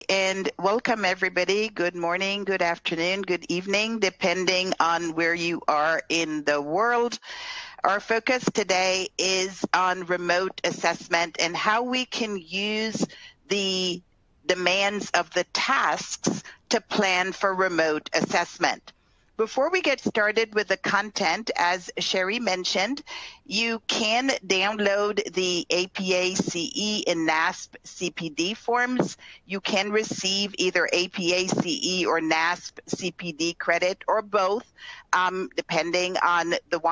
and welcome everybody. Good morning, good afternoon, good evening, depending on where you are in the world. Our focus today is on remote assessment and how we can use the demands of the tasks to plan for remote assessment. Before we get started with the content, as Sherry mentioned, you can download the APA CE and NASP CPD forms. You can receive either APA CE or NASP CPD credit or both, depending on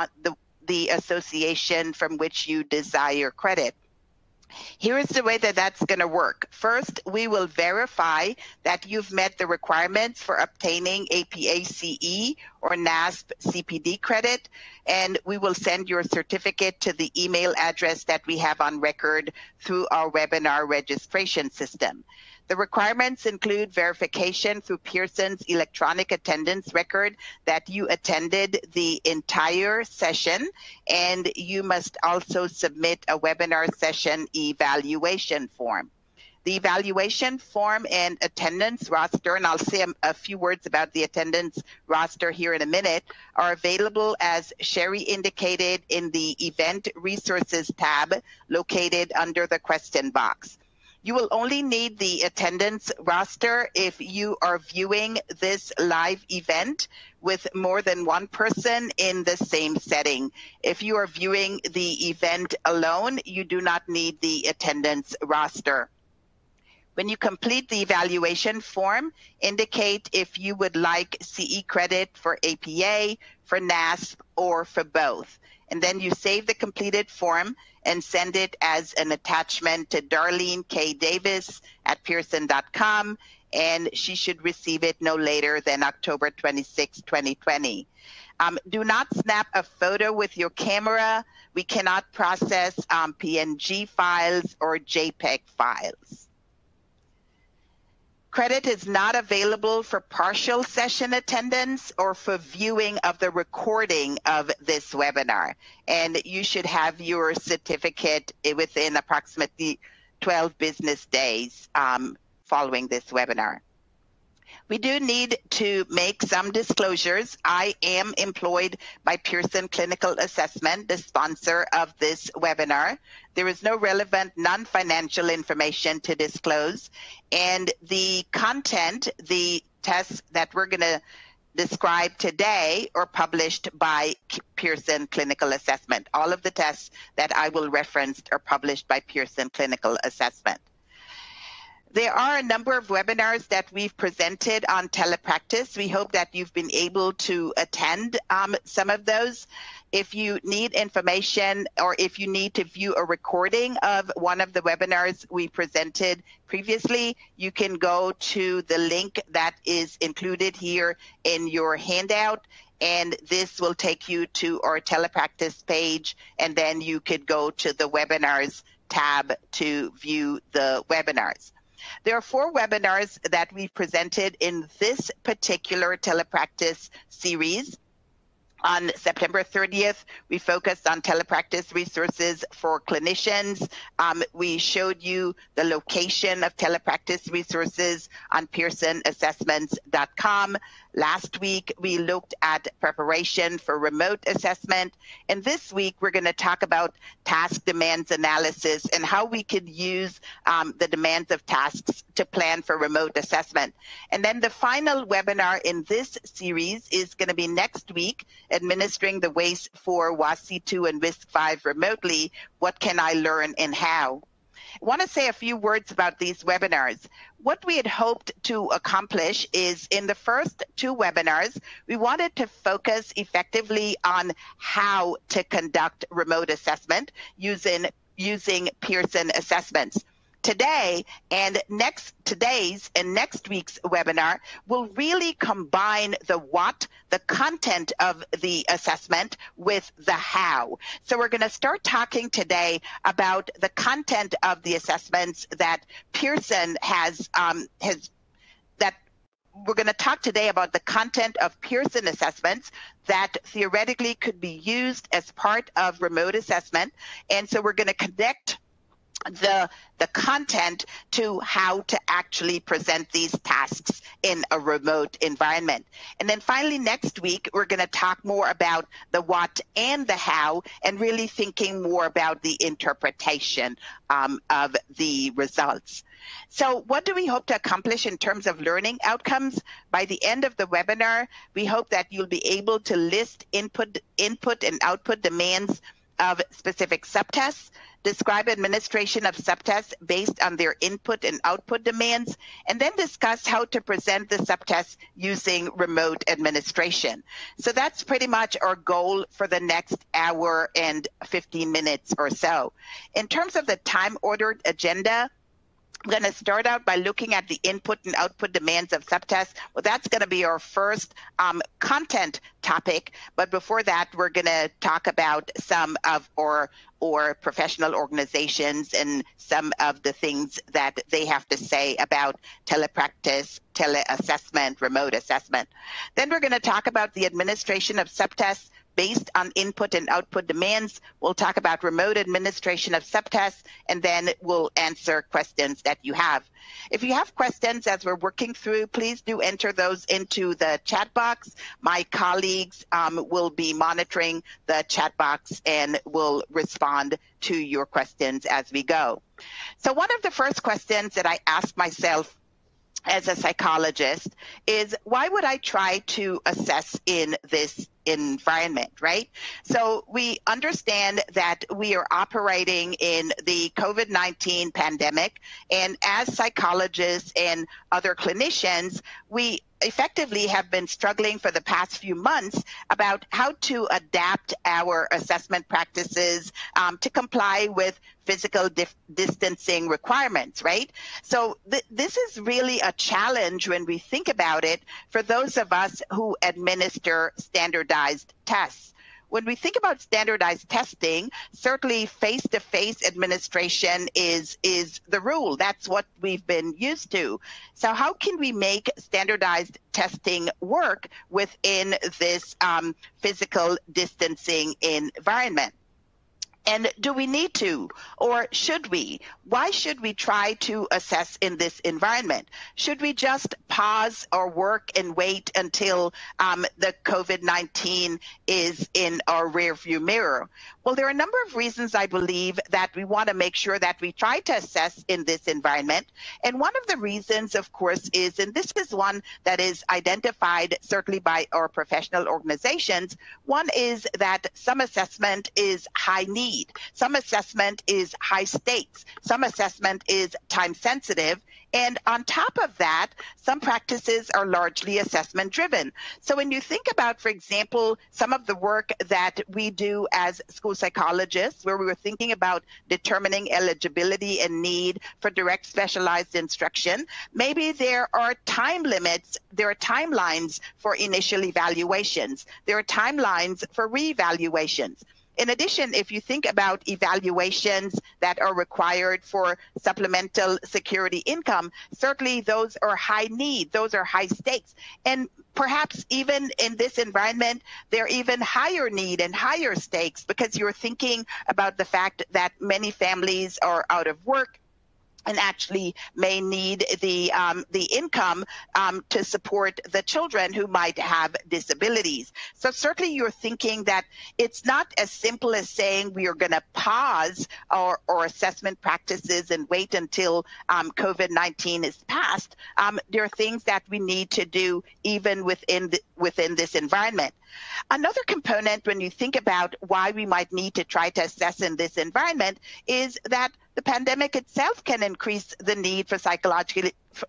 the association from which you desire credit. Here is the way that that's going to work. First, we will verify that you've met the requirements for obtaining APA CE or NASP CPD credit, and we will send your certificate to the email address that we have on record through our webinar registration system. The requirements include verification through Pearson's electronic attendance record that you attended the entire session, and you must also submit a webinar session evaluation form. The evaluation form and attendance roster, and I'll say a few words about the attendance roster here in a minute, are available as Sherry indicated in the Event Resources tab located under the question box. You will only need the attendance roster if you are viewing this live event with more than one person in the same setting. If you are viewing the event alone, you do not need the attendance roster. When you complete the evaluation form, indicate if you would like CE credit for APA, for NASP, or for both. And then you save the completed form and send it as an attachment to Darlene K. Davis at Pearson.com, and she should receive it no later than October 26, 2020. Do not snap a photo with your camera. We cannot process PNG files or JPEG files. Credit is not available for partial session attendance or for viewing of the recording of this webinar. And you should have your certificate within approximately 12 business days following this webinar. We do need to make some disclosures. I am employed by Pearson Clinical Assessment, the sponsor of this webinar. There is no relevant non-financial information to disclose, and the content, the tests that we're going to describe today are published by Pearson Clinical Assessment. All of the tests that I will reference are published by Pearson Clinical Assessment. There are a number of webinars that we've presented on telepractice. We hope that you've been able to attend some of those. If you need information or if you need to view a recording of one of the webinars we presented previously, you can go to the link that is included here in your handout, and this will take you to our telepractice page, and then you could go to the webinars tab to view the webinars. There are 4 webinars that we've presented in this particular telepractice series. On September 30th, we focused on telepractice resources for clinicians. We showed you the location of telepractice resources on pearsonassessments.com. Last week, we looked at preparation for remote assessment. And this week, we're going to talk about task demands analysis and how we could use the demands of tasks to plan for remote assessment. And then the final webinar in this series is going to be next week, administering the WAIS 4, WASI 2, and WISC 5 remotely. What can I learn and how? I want to say a few words about these webinars. What we had hoped to accomplish is in the first 2 webinars, we wanted to focus effectively on how to conduct remote assessment using Pearson assessments. Today and today's and next week's webinar will really combine the what, the content of the assessment, with the how. So we're going to start talking today about the content of the assessments that Pearson we're going to talk today about the content of Pearson assessments that theoretically could be used as part of remote assessment. And so we're going to connect the content to how to actually present these tasks in a remote environment. And then finally, next week, we're going to talk more about the what and the how, and really thinking more about the interpretation of the results. So what do we hope to accomplish in terms of learning outcomes? By the end of the webinar, we hope that you'll be able to list input and output demands of specific subtests, describe administration of subtests based on their input and output demands, and then discuss how to present the subtests using remote administration. So that's pretty much our goal for the next hour and 15 minutes or so. In terms of the time-ordered agenda, I'm going to start out by looking at the input and output demands of subtests. Well, that's going to be our first content topic. But before that, we're going to talk about some of our professional organizations and some of the things that they have to say about telepractice, teleassessment, remote assessment. Then we're going to talk about the administration of subtests based on input and output demands. We'll talk about remote administration of subtests, and then we'll answer questions that you have. If you have questions as we're working through, please do enter those into the chat box. My colleagues will be monitoring the chat box and will respond to your questions as we go. So one of the first questions that I asked myself as a psychologist is, why would I try to assess in this environment, right? So we understand that we are operating in the COVID-19 pandemic, and as psychologists and other clinicians, we effectively have been struggling for the past few months about how to adapt our assessment practices to comply with physical distancing requirements, right? So this is really a challenge when we think about it for those of us who administer standardized tests. When we think about standardized testing, certainly face-to-face administration is the rule. That's what we've been used to. So how can we make standardized testing work within this physical distancing environment? And do we need to, or should we? Why should we try to assess in this environment? Should we just pause our work and wait until the COVID-19 is in our rearview mirror? Well, there are a number of reasons I believe that we want to make sure that we try to assess in this environment. And one of the reasons, of course, is, and this is one that is identified certainly by our professional organizations, one is that some assessment is high need. Some assessment is high stakes. Some assessment is time sensitive. And on top of that, some practices are largely assessment driven. So when you think about, for example, some of the work that we do as school psychologists, where we were thinking about determining eligibility and need for direct specialized instruction, maybe there are time limits, there are timelines for initial evaluations, there are timelines for reevaluations. In addition, if you think about evaluations that are required for supplemental security income, certainly those are high need, those are high stakes. And perhaps even in this environment, they're even higher need and higher stakes, because you're thinking about the fact that many families are out of work and actually may need the income to support the children who might have disabilities. So certainly you're thinking that it's not as simple as saying we are going to pause our assessment practices and wait until COVID-19 is past. There are things that we need to do even within this environment. Another component when you think about why we might need to try to assess in this environment is that the pandemic itself can increase the need for psychological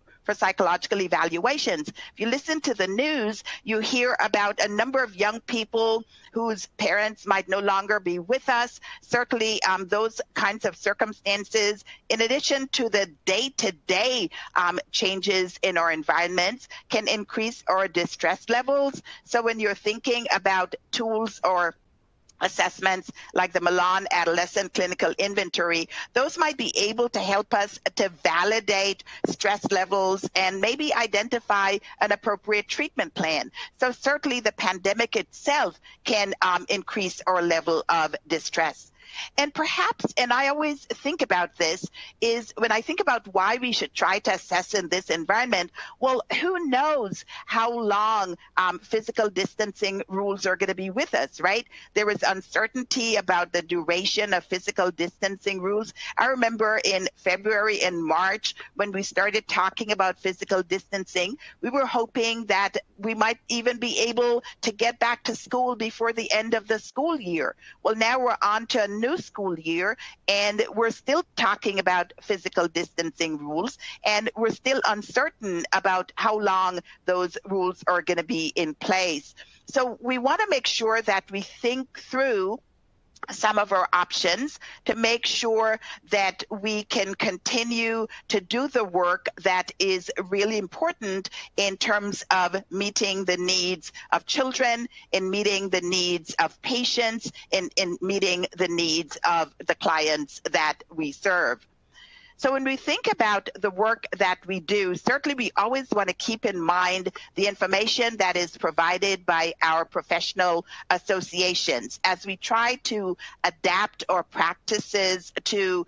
evaluations. If you listen to the news, you hear about a number of young people whose parents might no longer be with us. Certainly those kinds of circumstances, in addition to the day-to-day changes in our environments, can increase our distress levels. So when you're thinking about tools or assessments like the Milan Adolescent Clinical Inventory, those might be able to help us to validate stress levels and maybe identify an appropriate treatment plan. So certainly the pandemic itself can increase our level of distress. And perhaps, and I always think about this, is when I think about why we should try to assess in this environment, well, who knows how long physical distancing rules are going to be with us, right? There was uncertainty about the duration of physical distancing rules. I remember in February and March when we started talking about physical distancing, we were hoping that we might even be able to get back to school before the end of the school year. Well, now we're on to a new school year and we're still talking about physical distancing rules, and we're still uncertain about how long those rules are going to be in place. So we want to make sure that we think through some of our options to make sure that we can continue to do the work that is really important in terms of meeting the needs of children, in meeting the needs of patients, in meeting the needs of the clients that we serve. So when we think about the work that we do, certainly we always want to keep in mind the information that is provided by our professional associations as we try to adapt our practices to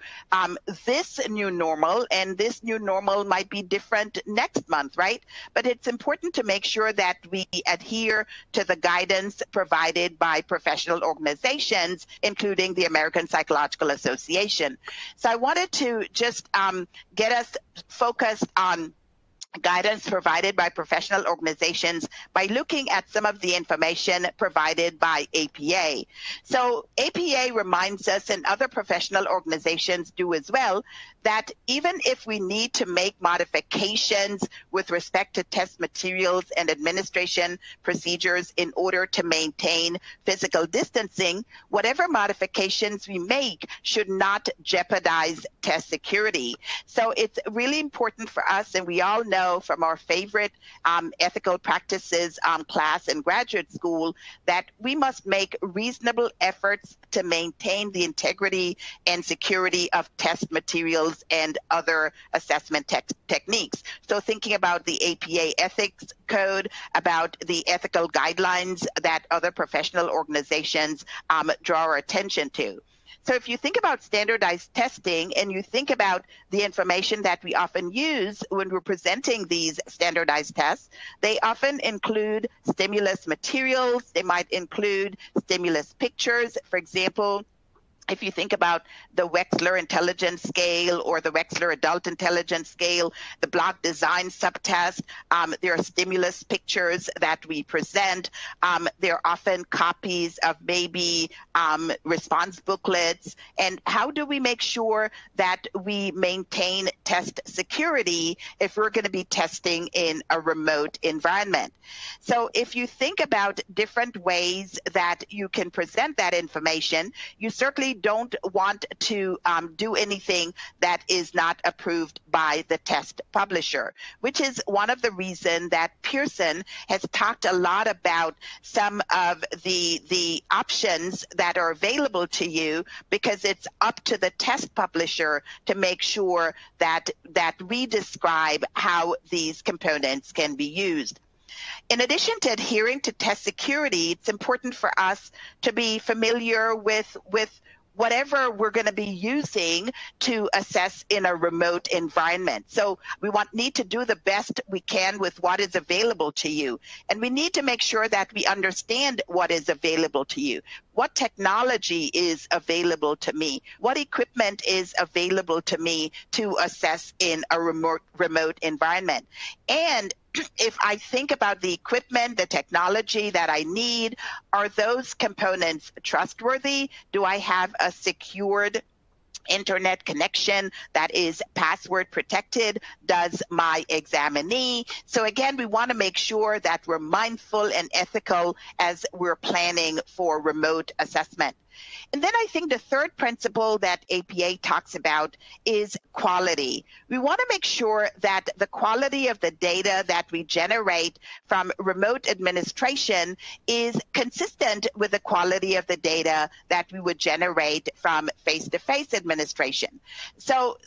this new normal. And this new normal might be different next month, right? But it's important to make sure that we adhere to the guidance provided by professional organizations, including the American Psychological Association. So I wanted to just get us focused on guidance provided by professional organizations by looking at some of the information provided by APA. So APA reminds us, and other professional organizations do as well, that even if we need to make modifications with respect to test materials and administration procedures in order to maintain physical distancing, whatever modifications we make should not jeopardize test security. So it's really important for us, and we all know from our favorite ethical practices class in graduate school, that we must make reasonable efforts to maintain the integrity and security of test materials and other assessment techniques. So thinking about the APA ethics code, about the ethical guidelines that other professional organizations draw our attention to. So if you think about standardized testing and you think about the information that we often use when we're presenting these standardized tests, they often include stimulus materials. They might include stimulus pictures. For example, if you think about the Wechsler Intelligence Scale or the Wechsler Adult Intelligence Scale, the block design subtest, there are stimulus pictures that we present. There are often copies of maybe response booklets. And how do we make sure that we maintain test security if we're going to be testing in a remote environment? So if you think about different ways that you can present that information, you certainly don't want to do anything that is not approved by the test publisher, which is one of the reasons that Pearson has talked a lot about some of the options that are available to you, because it's up to the test publisher to make sure that we describe how these components can be used. In addition to adhering to test security, it's important for us to be familiar with whatever we're going to be using to assess in a remote environment. So we need to do the best we can with what is available to you. And we need to make sure that we understand what is available to you. What technology is available to me? What equipment is available to me to assess in a remote environment? And if I think about the equipment, the technology that I need, are those components trustworthy? Do I have a secured internet connection that is password protected? Does my examinee? So again, we want to make sure that we're mindful and ethical as we're planning for remote assessment. And then I think the third principle that APA talks about is quality. We want to make sure that the quality of the data that we generate from remote administration is consistent with the quality of the data that we would generate from face-to-face administration. So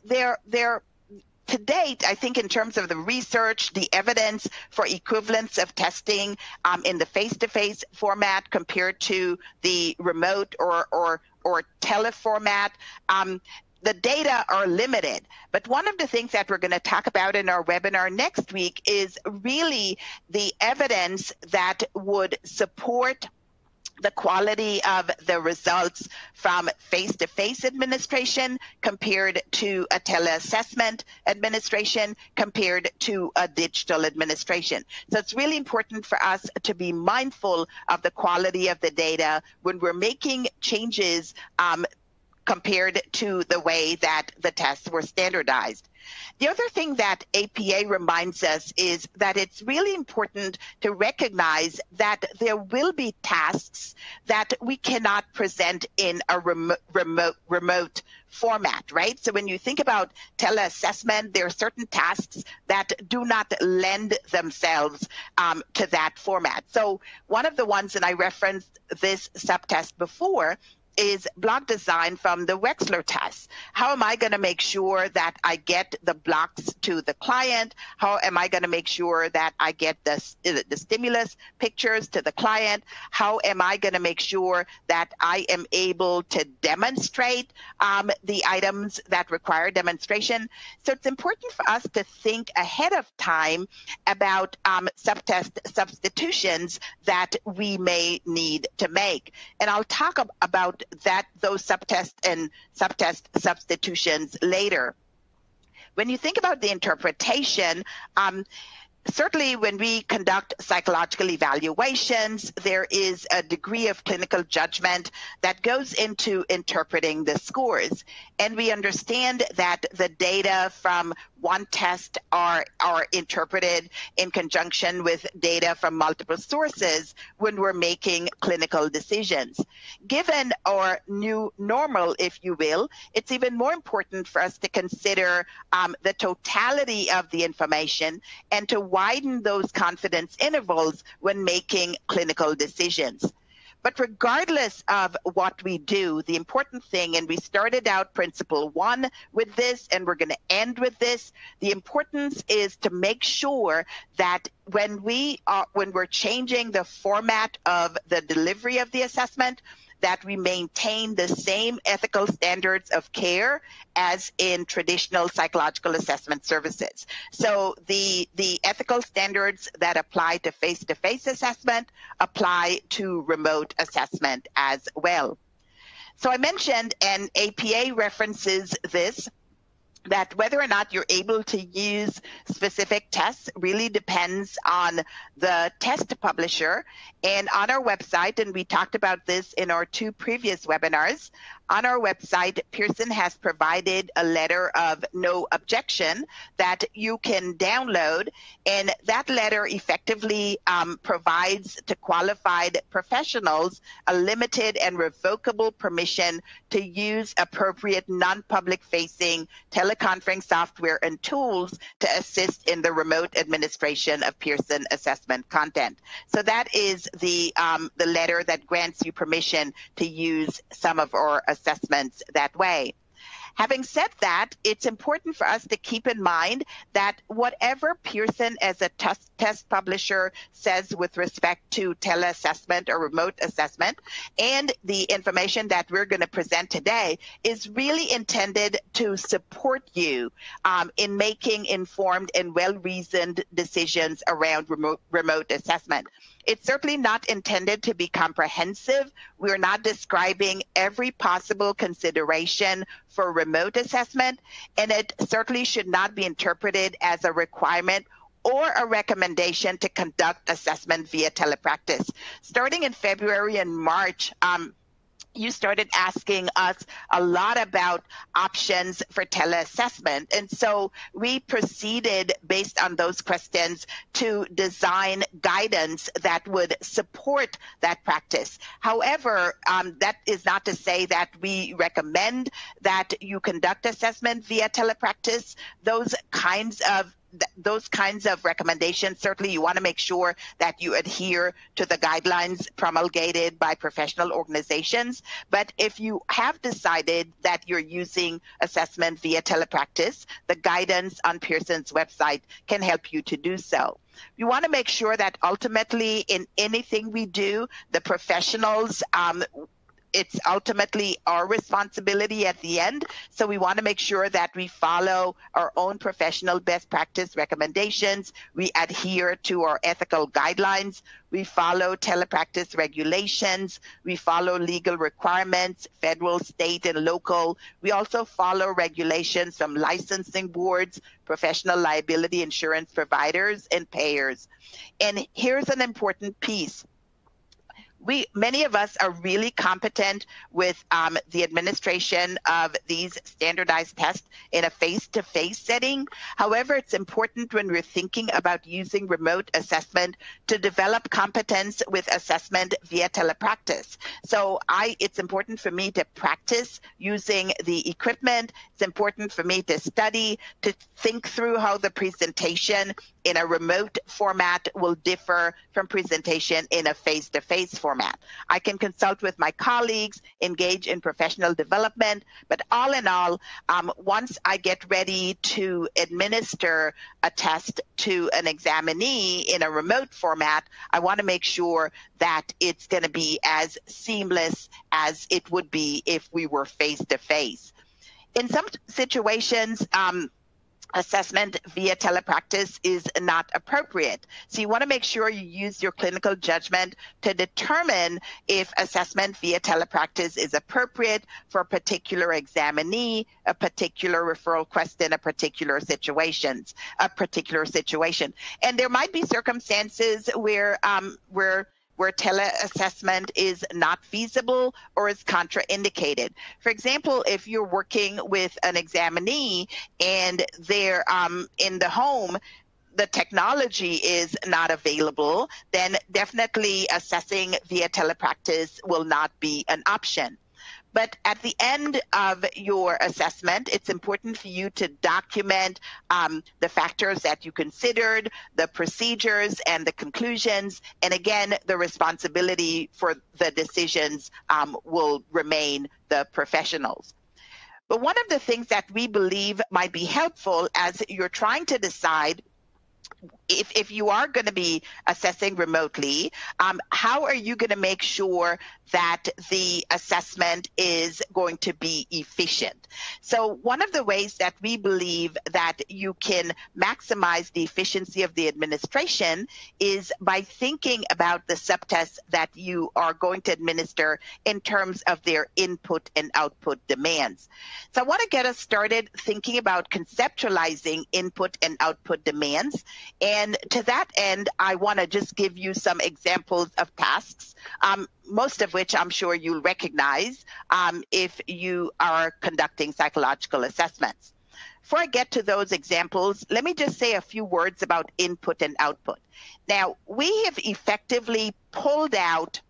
to date, I think in terms of the research, the evidence for equivalence of testing in the face-to-face format compared to the remote or or teleformat, the data are limited. But one of the things that we're going to talk about in our webinar next week is really the evidence that would support the quality of the results from face-to-face administration compared to a teleassessment administration compared to a digital administration. So it's really important for us to be mindful of the quality of the data when we're making changes compared to the way that the tests were standardized. The other thing that APA reminds us is that it's really important to recognize that there will be tasks that we cannot present in a remote format, right? So when you think about teleassessment, there are certain tasks that do not lend themselves to that format. So one of the ones, and I referenced this subtest before, is block design from the Wechsler test. How am I going to make sure that I get the blocks to the client? How am I going to make sure that I get the stimulus pictures to the client? How am I going to make sure that I am able to demonstrate the items that require demonstration? So it's important for us to think ahead of time about subtest substitutions that we may need to make. And I'll talk about those subtest substitutions later. When you think about the interpretation, certainly when we conduct psychological evaluations, there is a degree of clinical judgment that goes into interpreting the scores. And we understand that the data from one test are interpreted in conjunction with data from multiple sources when we're making clinical decisions. Given our new normal, if you will, it's even more important for us to consider the totality of the information and to widen those confidence intervals when making clinical decisions. But regardless of what we do, the important thing, and we started out principle 1 with this, and we're going to end with this, the importance is to make sure that when we're changing the format of the delivery of the assessment, that we maintain the same ethical standards of care as in traditional psychological assessment services. So the ethical standards that apply to face-to-face assessment apply to remote assessment as well. So I mentioned, and APA references this, that whether or not you're able to use specific tests really depends on the test publisher. And on our website, and we talked about this in our 2 previous webinars, on our website, Pearson has provided a letter of no objection that you can download, and that letter effectively provides to qualified professionals a limited and revocable permission to use appropriate non-public facing teleconferencing software and tools to assist in the remote administration of Pearson assessment content. So that is the letter that grants you permission to use some of our assessments that way. Having said that, it's important for us to keep in mind that whatever Pearson as a test publisher says with respect to teleassessment or remote assessment, and the information that we're going to present today is really intended to support you in making informed and well-reasoned decisions around remote assessment. It's certainly not intended to be comprehensive. We're not describing every possible consideration for remote assessment, and it certainly should not be interpreted as a requirement or a recommendation to conduct assessment via telepractice. Starting in February and March, you started asking us a lot about options for teleassessment. And so we proceeded based on those questions to design guidance that would support that practice. However, that is not to say that we recommend that you conduct assessment via telepractice. Those kinds of recommendations, certainly you want to make sure that you adhere to the guidelines promulgated by professional organizations. But if you have decided that you're using assessment via telepractice, the guidance on Pearson's website can help you to do so. You want to make sure that ultimately in anything we do, the professionals it's ultimately our responsibility at the end. So we want to make sure that we follow our own professional best practice recommendations. We adhere to our ethical guidelines. We follow telepractice regulations. We follow legal requirements, federal, state, and local. We also follow regulations from licensing boards, professional liability insurance providers, and payers. And here's an important piece. Many of us are really competent with the administration of these standardized tests in a face-to-face setting. However, it's important when we're thinking about using remote assessment to develop competence with assessment via telepractice. So it's important for me to practice using the equipment. It's important for me to study, to think through how the presentation in a remote format will differ from presentation in a face-to-face format. I can consult with my colleagues, engage in professional development, but all in all, once I get ready to administer a test to an examinee in a remote format, I want to make sure that it's going to be as seamless as it would be if we were face-to-face. In some situations, assessment via telepractice is not appropriate. So you want to make sure you use your clinical judgment to determine if assessment via telepractice is appropriate for a particular examinee, a particular referral question, a particular situation. And there might be circumstances where teleassessment is not feasible or is contraindicated. For example, if you're working with an examinee and they're in the home, the technology is not available, then definitely assessing via telepractice will not be an option. But at the end of your assessment, it's important for you to document the factors that you considered, the procedures and the conclusions. And again, the responsibility for the decisions will remain the professionals. But one of the things that we believe might be helpful as you're trying to decide if you are going to be assessing remotely, how are you going to make sure that the assessment is going to be efficient? So one of the ways that we believe that you can maximize the efficiency of the administration is by thinking about the subtests that you are going to administer in terms of their input and output demands. So I want to get us started thinking about conceptualizing input and output demands. And to that end, I want to just give you some examples of tasks, most of which I'm sure you'll recognize if you are conducting psychological assessments. Before I get to those examples, let me just say a few words about input and output. Now, we have effectively pulled out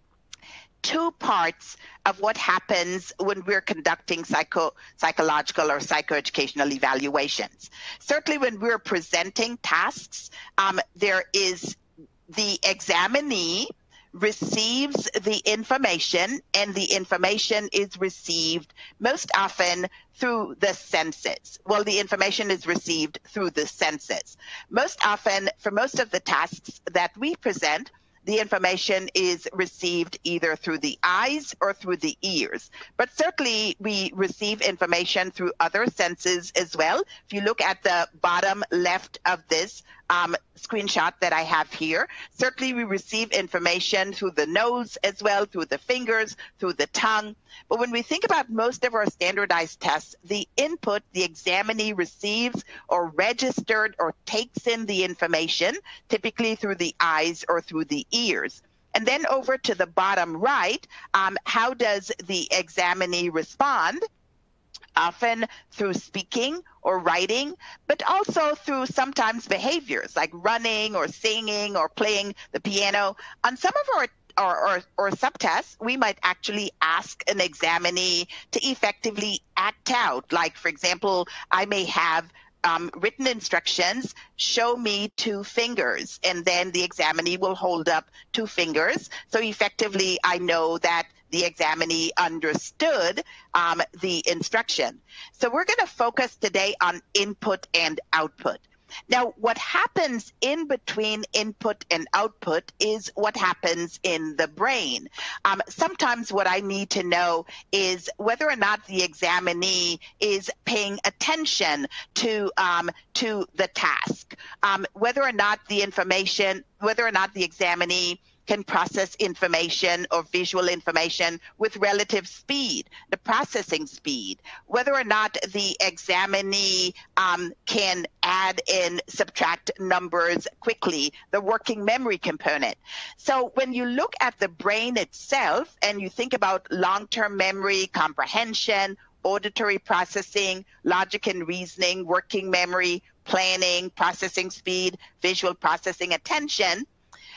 two parts of what happens when we're conducting psychological or psychoeducational evaluations. Certainly when we're presenting tasks, there is the examinee receives the information, and the information is received most often through the senses. Well, the information is received through the senses. Most often, for most of the tasks that we present, the information is received either through the eyes or through the ears. But certainly we receive information through other senses as well. If you look at the bottom left of this screenshot that I have here, certainly we receive information through the nose as well, through the fingers, through the tongue. But when we think about most of our standardized tests, the input the examinee receives or registered or takes in the information, typically through the eyes or through the ears. And then over to the bottom right, how does the examinee respond? Often through speaking or writing, but also through sometimes behaviors like running or singing or playing the piano. On some of our subtests, we might actually ask an examinee to effectively act out. Like, for example, I may have written instructions, show me 2 fingers, and then the examinee will hold up 2 fingers. So effectively, I know that the examinee understood the instruction. So we're going to focus today on input and output. Now, what happens in between input and output is what happens in the brain. Sometimes what I need to know is whether or not the examinee is paying attention to the task, whether or not the examinee can process information or visual information with relative speed, the processing speed, whether or not the examinee can add and subtract numbers quickly, the working memory component. So when you look at the brain itself and you think about long-term memory, comprehension, auditory processing, logic and reasoning, working memory, planning, processing speed, visual processing, attention,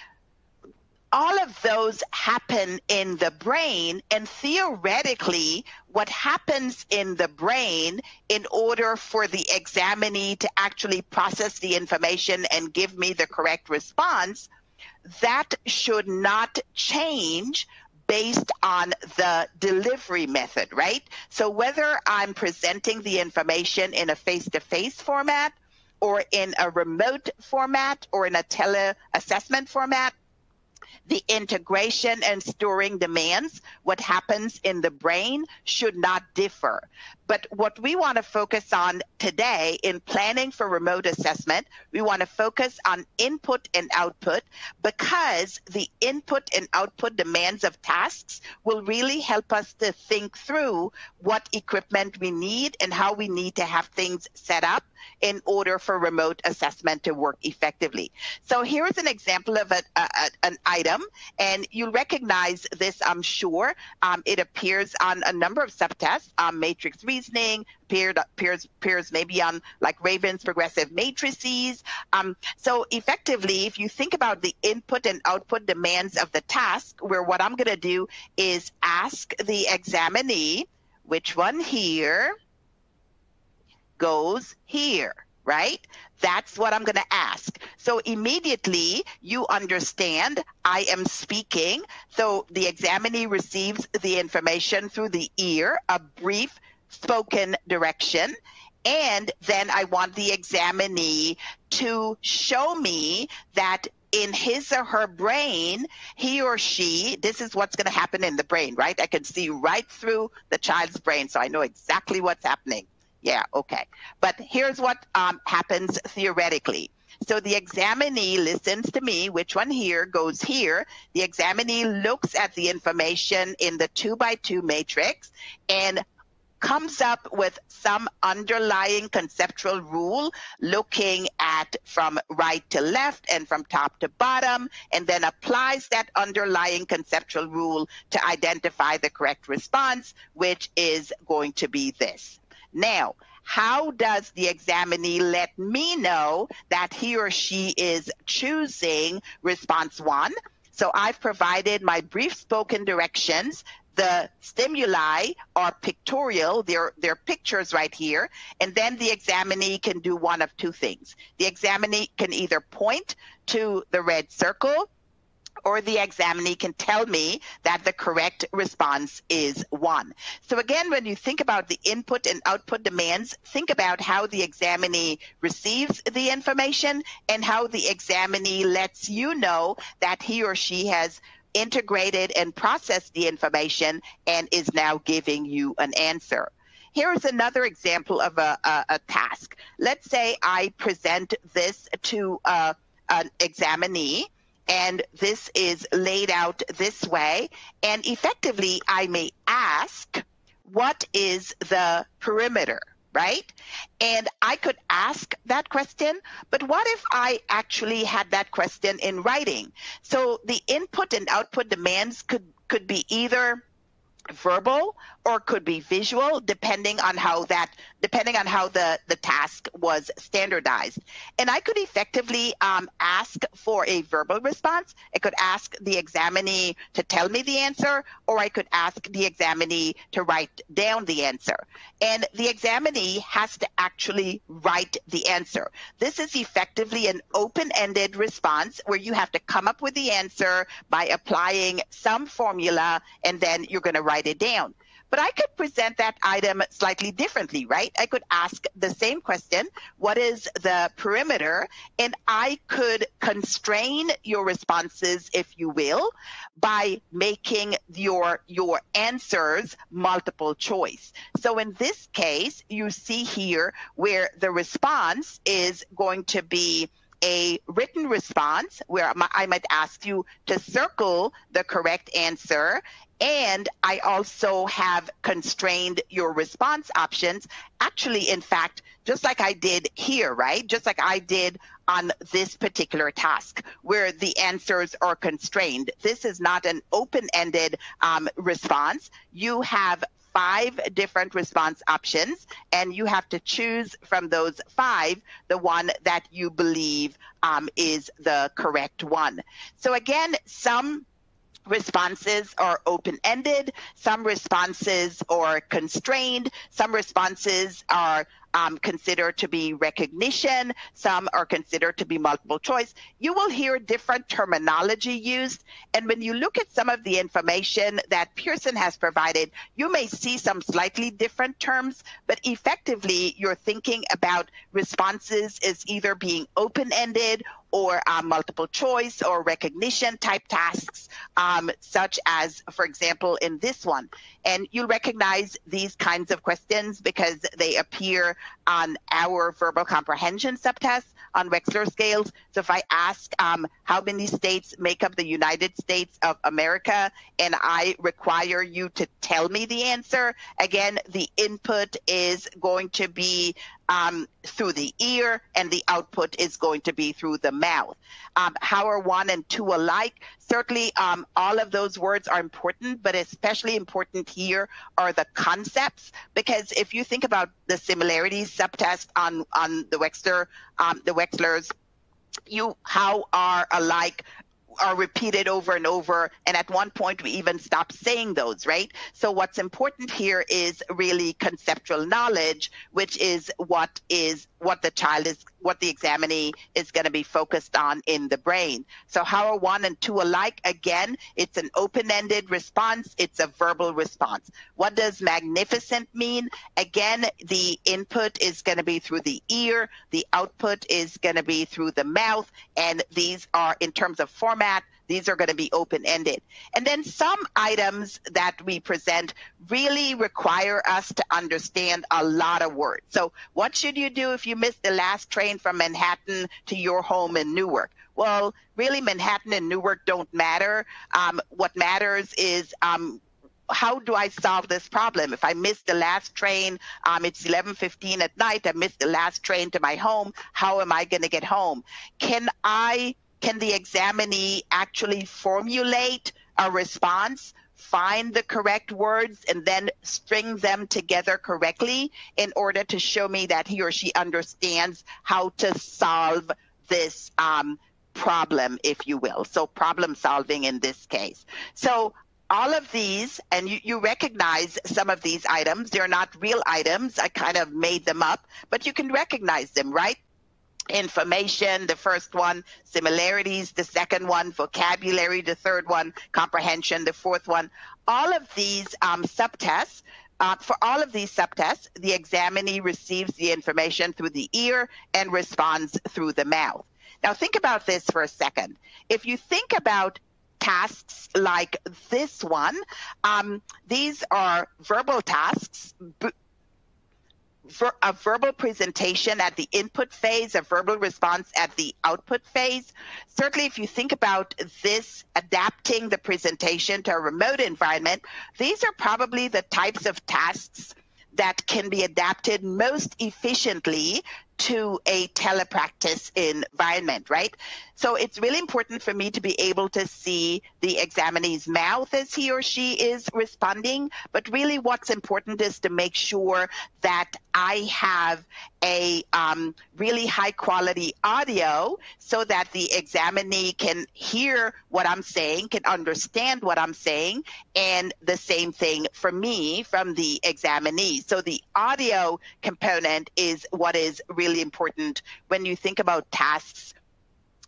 all of those happen in the brain, and theoretically, what happens in the brain in order for the examinee to actually process the information and give me the correct response, that should not change based on the delivery method, right? So whether I'm presenting the information in a face-to-face format or in a remote format or in a tele-assessment format, the integration and storing demands, what happens in the brain, should not differ. But what we want to focus on today in planning for remote assessment, we want to focus on input and output, because the input and output demands of tasks will really help us to think through what equipment we need and how we need to have things set up in order for remote assessment to work effectively. So here's an example of an item, and you'll recognize this, I'm sure. It appears on a number of subtests, matrix reasoning, appears maybe on like Raven's progressive matrices. So effectively, if you think about the input and output demands of the task, where what I'm going to do is ask the examinee, which one here goes here, right? That's what I'm going to ask. So immediately you understand I am speaking. So the examinee receives the information through the ear, a brief spoken direction. And then I want the examinee to show me that in his or her brain, he or she, this is what's going to happen in the brain, right? I can see right through the child's brain, so I know exactly what's happening. Yeah, okay. But here's what happens theoretically. So the examinee listens to me, which one here goes here. The examinee looks at the information in the 2x2 matrix and comes up with some underlying conceptual rule, looking at from right to left and from top to bottom, and then applies that underlying conceptual rule to identify the correct response, which is going to be this. Now, how does the examinee let me know that he or she is choosing response one? So I've provided my brief spoken directions. The stimuli are pictorial, they're pictures right here, and then the examinee can do one of two things. The examinee can either point to the red circle, or the examinee can tell me that the correct response is 1. So again, when you think about the input and output demands, think about how the examinee receives the information and how the examinee lets you know that he or she has integrated and processed the information and is now giving you an answer. Here is another example of a task. Let's say I present this to an examinee, and this is laid out this way, and effectively I may ask, what is the perimeter, right? And I could ask that question, but what if I actually had that question in writing? So the input and output demands could be either verbal or could be visual, depending on how the task was standardized. And I could effectively ask for a verbal response. I could ask the examinee to tell me the answer, or I could ask the examinee to write down the answer. And the examinee has to actually write the answer. This is effectively an open-ended response where you have to come up with the answer by applying some formula, and then you're going to write it down. But I could present that item slightly differently, right? I could ask the same question, what is the perimeter? And I could constrain your responses, if you will, by making your answers multiple choice. So in this case, you see here where the response is going to be a written response where I might ask you to circle the correct answer. And I also have constrained your response options. Actually, in fact, just like I did here, right? Just like I did on this particular task where the answers are constrained. This is not an open-ended response. You have 5 different response options, and you have to choose from those 5 the one that you believe is the correct one. So again, some responses are open-ended, some responses are constrained, some responses are considered to be recognition, some are considered to be multiple choice. You will hear different terminology used, and when you look at some of the information that Pearson has provided, you may see some slightly different terms, but effectively you're thinking about responses as either being open-ended or multiple choice or recognition type tasks, such as, for example, in this one. And you'll recognize these kinds of questions because they appear on our verbal comprehension subtest on Wechsler scales. So if I ask how many states make up the United States of America, and I require you to tell me the answer, again, the input is going to be through the ear, and the output is going to be through the mouth. How are 1 and 2 alike? Certainly, all of those words are important, but especially important here are the concepts, because if you think about the similarities subtest on the Wechslers, how are alike are repeated over and over, and at one point we even stop saying those, right? So what's important here is really conceptual knowledge, which is what the examinee is going to be focused on in the brain. So how are 1 and 2 alike? Again, it's an open-ended response. It's a verbal response. What does magnificent mean? Again, the input is going to be through the ear. The output is going to be through the mouth. And these are, in terms of format, these are going to be open-ended. And then some items that we present really require us to understand a lot of words. So what should you do if you missed the last train from Manhattan to your home in Newark? Well, really, Manhattan and Newark don't matter. What matters is how do I solve this problem? If I missed the last train, it's 11:15 at night, I missed the last train to my home, how am I going to get home? Can the examinee actually formulate a response, find the correct words, and then string them together correctly in order to show me that he or she understands how to solve this problem, if you will? So problem solving in this case. So all of these, and you recognize some of these items, they're not real items. I kind of made them up, but you can recognize them, right? Information, the first one, similarities, the second one, vocabulary, the third one, comprehension, the fourth one. All of these subtests, for all of these subtests, the examinee receives the information through the ear and responds through the mouth. Now think about this for a second. If you think about tasks like this one, these are verbal tasks, a verbal presentation at the input phase, a verbal response at the output phase. Certainly, if you think about this, adapting the presentation to a remote environment, these are probably the types of tasks that can be adapted most efficiently to a telepractice environment, right? So it's really important for me to be able to see the examinee's mouth as he or she is responding, but really what's important is to make sure that I have a really high quality audio so that the examinee can hear what I'm saying, can understand what I'm saying, and the same thing for me from the examinee. So the audio component is what is really important when you think about tasks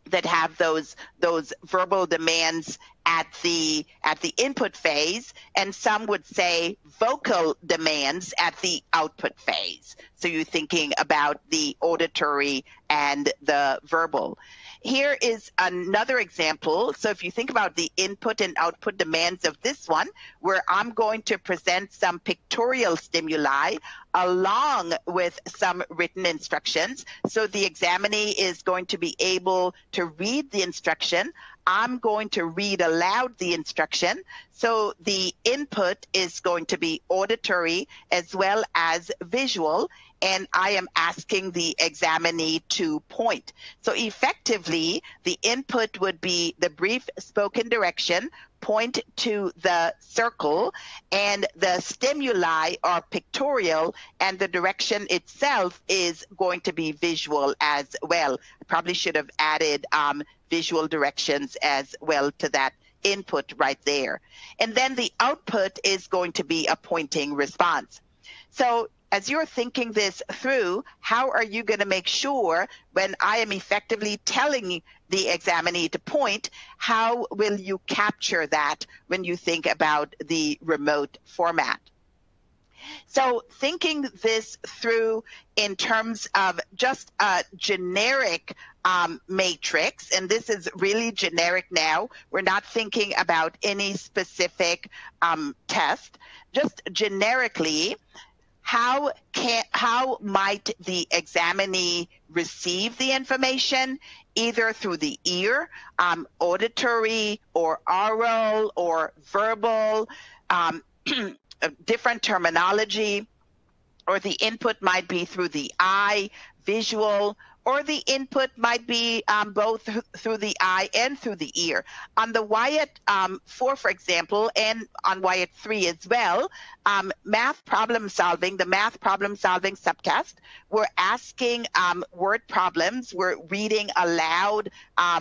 that have those verbal demands at the input phase, and some would say vocal demands at the output phase. So you're thinking about the auditory and the verbal. Here is another example. So if you think about the input and output demands of this one, where I'm going to present some pictorial stimuli along with some written instructions. So the examinee is going to be able to read the instruction. I'm going to read aloud the instruction. So the input is going to be auditory as well as visual, and I am asking the examinee to point. So effectively, the input would be the brief spoken direction, point to the circle, and the stimuli are pictorial, and the direction itself is going to be visual as well. I probably should have added visual directions as well to that input right there. And then the output is going to be a pointing response. So as you're thinking this through, how are you going to make sure when I am effectively telling the examinee to point, how will you capture that when you think about the remote format? So thinking this through in terms of just a generic matrix, and this is really generic now, we're not thinking about any specific test, just generically, how might the examinee receive the information, either through the ear, auditory or oral or verbal, different terminology, or the input might be through the eye, visual, or the input might be both through the eye and through the ear. On the Wyatt 4, for example, and on Wyatt 3 as well, math problem solving, the math problem solving subtest, we're asking word problems, we're reading aloud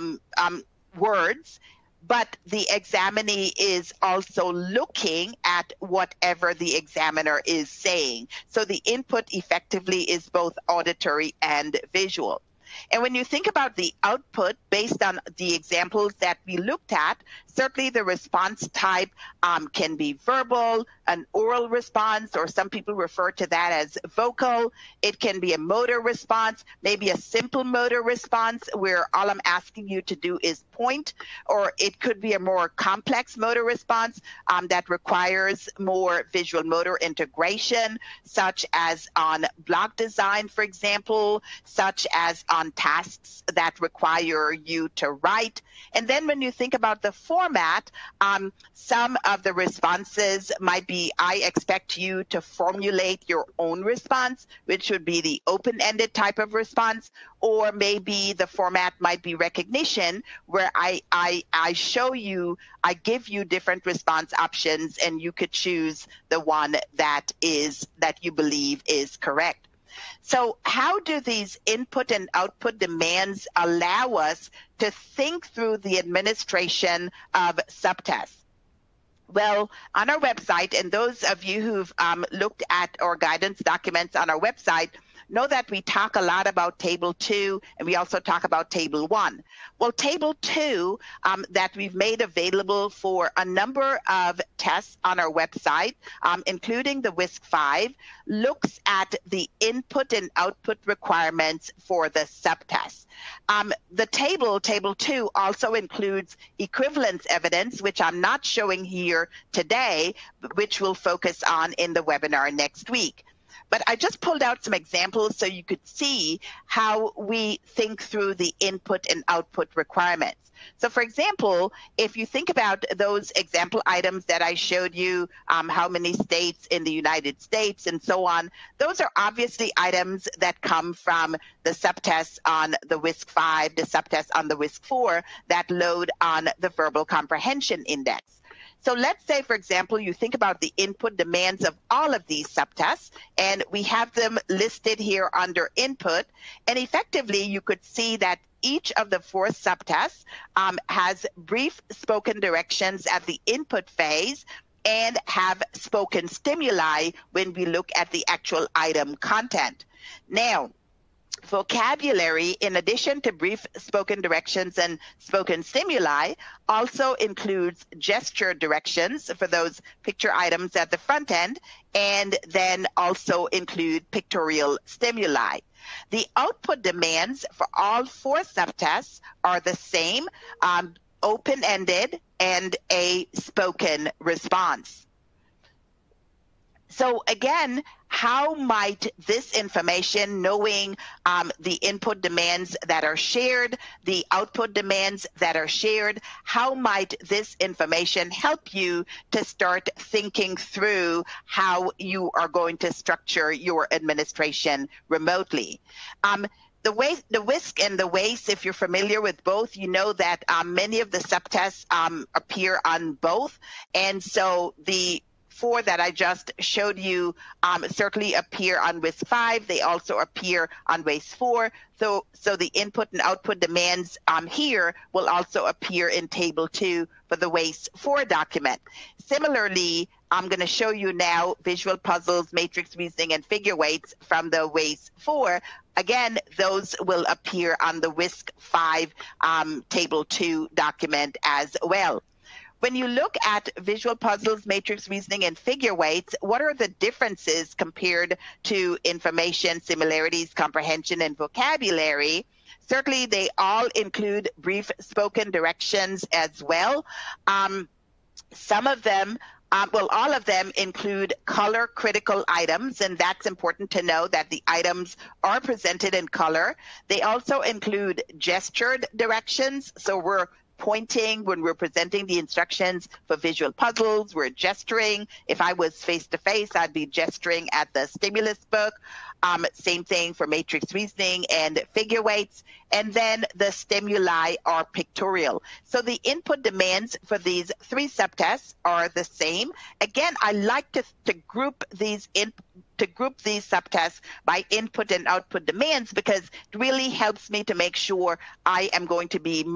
words, but the examinee is also looking at whatever the examiner is saying. So the input effectively is both auditory and visual. And when you think about the output based on the examples that we looked at, certainly the response type can be verbal, an oral response, or some people refer to that as vocal. It can be a motor response, maybe a simple motor response where all I'm asking you to do is point, or it could be a more complex motor response that requires more visual motor integration, such as on block design, for example, such as on tasks that require you to write. And then when you think about the format, some of the responses might be, I expect you to formulate your own response, which would be the open-ended type of response, or maybe the format might be recognition, where I show you, I give you different response options, and you could choose the one that you believe is correct. So how do these input and output demands allow us to think through the administration of subtests? Well, on our website, and those of you who've looked at our guidance documents on our website know that we talk a lot about Table 2, and we also talk about Table 1. Well, Table 2 that we've made available for a number of tests on our website, including the WISC-5, looks at the input and output requirements for the subtests. The Table 2, also includes equivalence evidence, which I'm not showing here today, which we'll focus on in the webinar next week. But I just pulled out some examples so you could see how we think through the input and output requirements. So for example, if you think about those example items that I showed you, how many states in the United States and so on, those are obviously items that come from the subtests on the WISC-5, the subtests on the WISC-4 that load on the Verbal Comprehension Index. So let's say, for example, you think about the input demands of all of these subtests, and we have them listed here under input. And effectively, you could see that each of the 4 subtests has brief spoken directions at the input phase and have spoken stimuli when we look at the actual item content. Now, Vocabulary, in addition to brief spoken directions and spoken stimuli, also includes gesture directions for those picture items at the front end, and then also include pictorial stimuli. The output demands for all 4 subtests are the same, open-ended and a spoken response. So again, how might this information, knowing the input demands that are shared, the output demands that are shared, how might this information help you to start thinking through how you are going to structure your administration remotely? The WISC and the WAIS, if you're familiar with both, you know that many of the subtests appear on both. And so the 4 that I just showed you certainly appear on WISC 5. They also appear on WAIS 4. So the input and output demands here will also appear in Table 2 for the WAIS 4 document. Similarly, I'm going to show you now visual puzzles, matrix reasoning, and figure weights from the WAIS 4. Again, those will appear on the WISC 5 Table 2 document as well. When you look at visual puzzles, matrix reasoning, and figure weights, what are the differences compared to information, similarities, comprehension, and vocabulary? Certainly, they all include brief spoken directions as well. Some of them, all of them include color critical items, and that's important to know that the items are presented in color. They also include gestured directions, so we're pointing when we're presenting the instructions for visual puzzles, we're gesturing. If I was face-to-face, I'd be gesturing at the stimulus book. Same thing for matrix reasoning and figure weights. And then the stimuli are pictorial. So the input demands for these 3 subtests are the same. Again, I like to group these subtests by input and output demands, because it really helps me to make sure I am going to be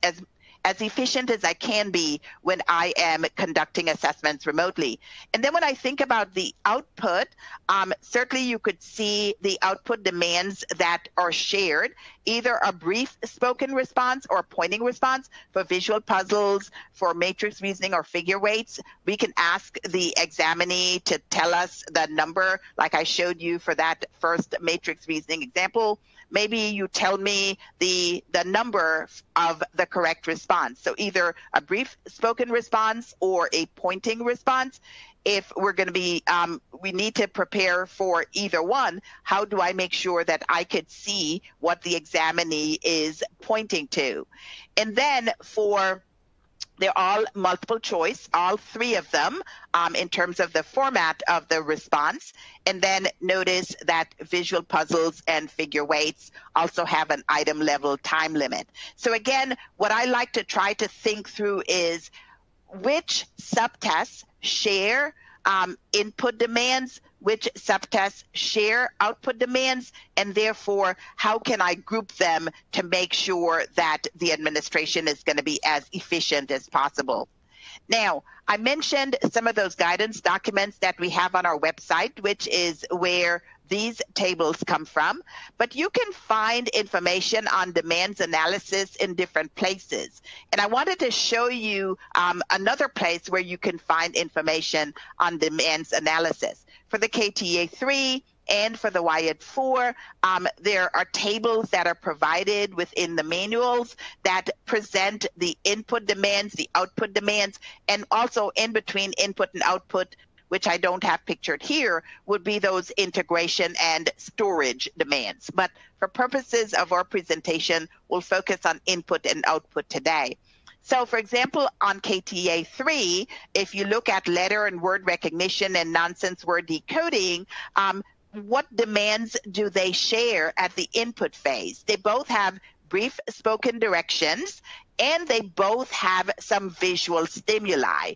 as efficient as I can be when I am conducting assessments remotely. And then when I think about the output, certainly you could see the output demands that are shared, either a brief spoken response or pointing response for visual puzzles, for matrix reasoning or figure weights. We can ask the examinee to tell us the number, like I showed you for that first matrix reasoning example. Maybe you tell me the number of the correct response. So either a brief spoken response or a pointing response. If we're going to be, we need to prepare for either one, how do I make sure that I could see what the examinee is pointing to? And then they're all multiple choice, all 3 of them, in terms of the format of the response. And then notice that visual puzzles and figure weights also have an item level time limit. So again, what I like to try to think through is which subtests share input demands, which subtests share output demands, and therefore how can I group them to make sure that the administration is going to be as efficient as possible. Now, I mentioned some of those guidance documents that we have on our website, which is where these tables come from, but you can find information on demands analysis in different places. And I wanted to show you another place where you can find information on demands analysis. For the KTA3 and for the WIAD 4, there are tables that are provided within the manuals that present the input demands, the output demands, and also in between input and output, which I don't have pictured here, would be those integration and storage demands. But for purposes of our presentation, we'll focus on input and output today. So for example, on KTA3, if you look at letter and word recognition and nonsense word decoding, what demands do they share at the input phase? They both have brief spoken directions, and they both have some visual stimuli.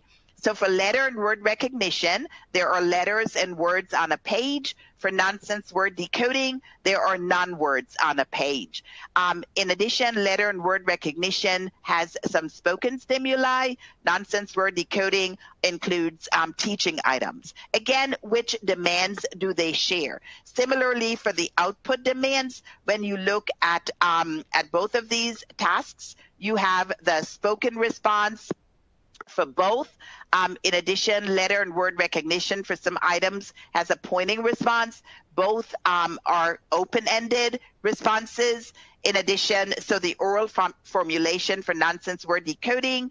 So for letter and word recognition, there are letters and words on a page. For nonsense word decoding, there are non-words on a page. In addition, letter and word recognition has some spoken stimuli. Nonsense word decoding includes teaching items. Again, which demands do they share? Similarly, for the output demands, when you look at both of these tasks, you have the spoken response for both. In addition, letter and word recognition for some items has a pointing response. Both are open-ended responses. In addition, so the oral formulation for nonsense word decoding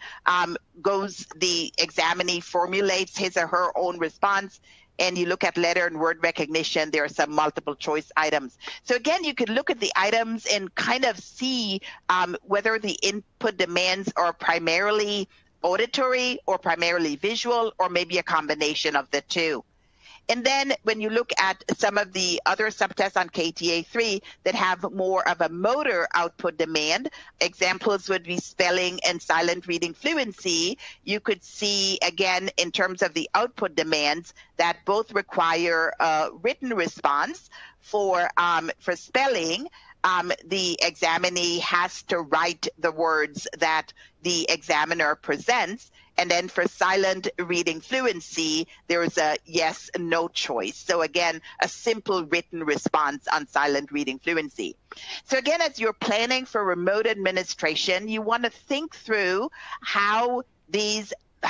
the examinee formulates his or her own response. And you look at letter and word recognition, there are some multiple choice items. So again, you could look at the items and kind of see whether the input demands are primarily auditory or primarily visual, or maybe a combination of the two. And then when you look at some of the other subtests on KTA3 that have more of a motor output demand, examples would be spelling and silent reading fluency. You could see, again, in terms of the output demands, that both require a written response. For spelling, the examinee has to write the words that the examiner presents. And then for silent reading fluency, there is a yes, no choice. So again, a simple written response on silent reading fluency. So again, as you're planning for remote administration, you want to think through how these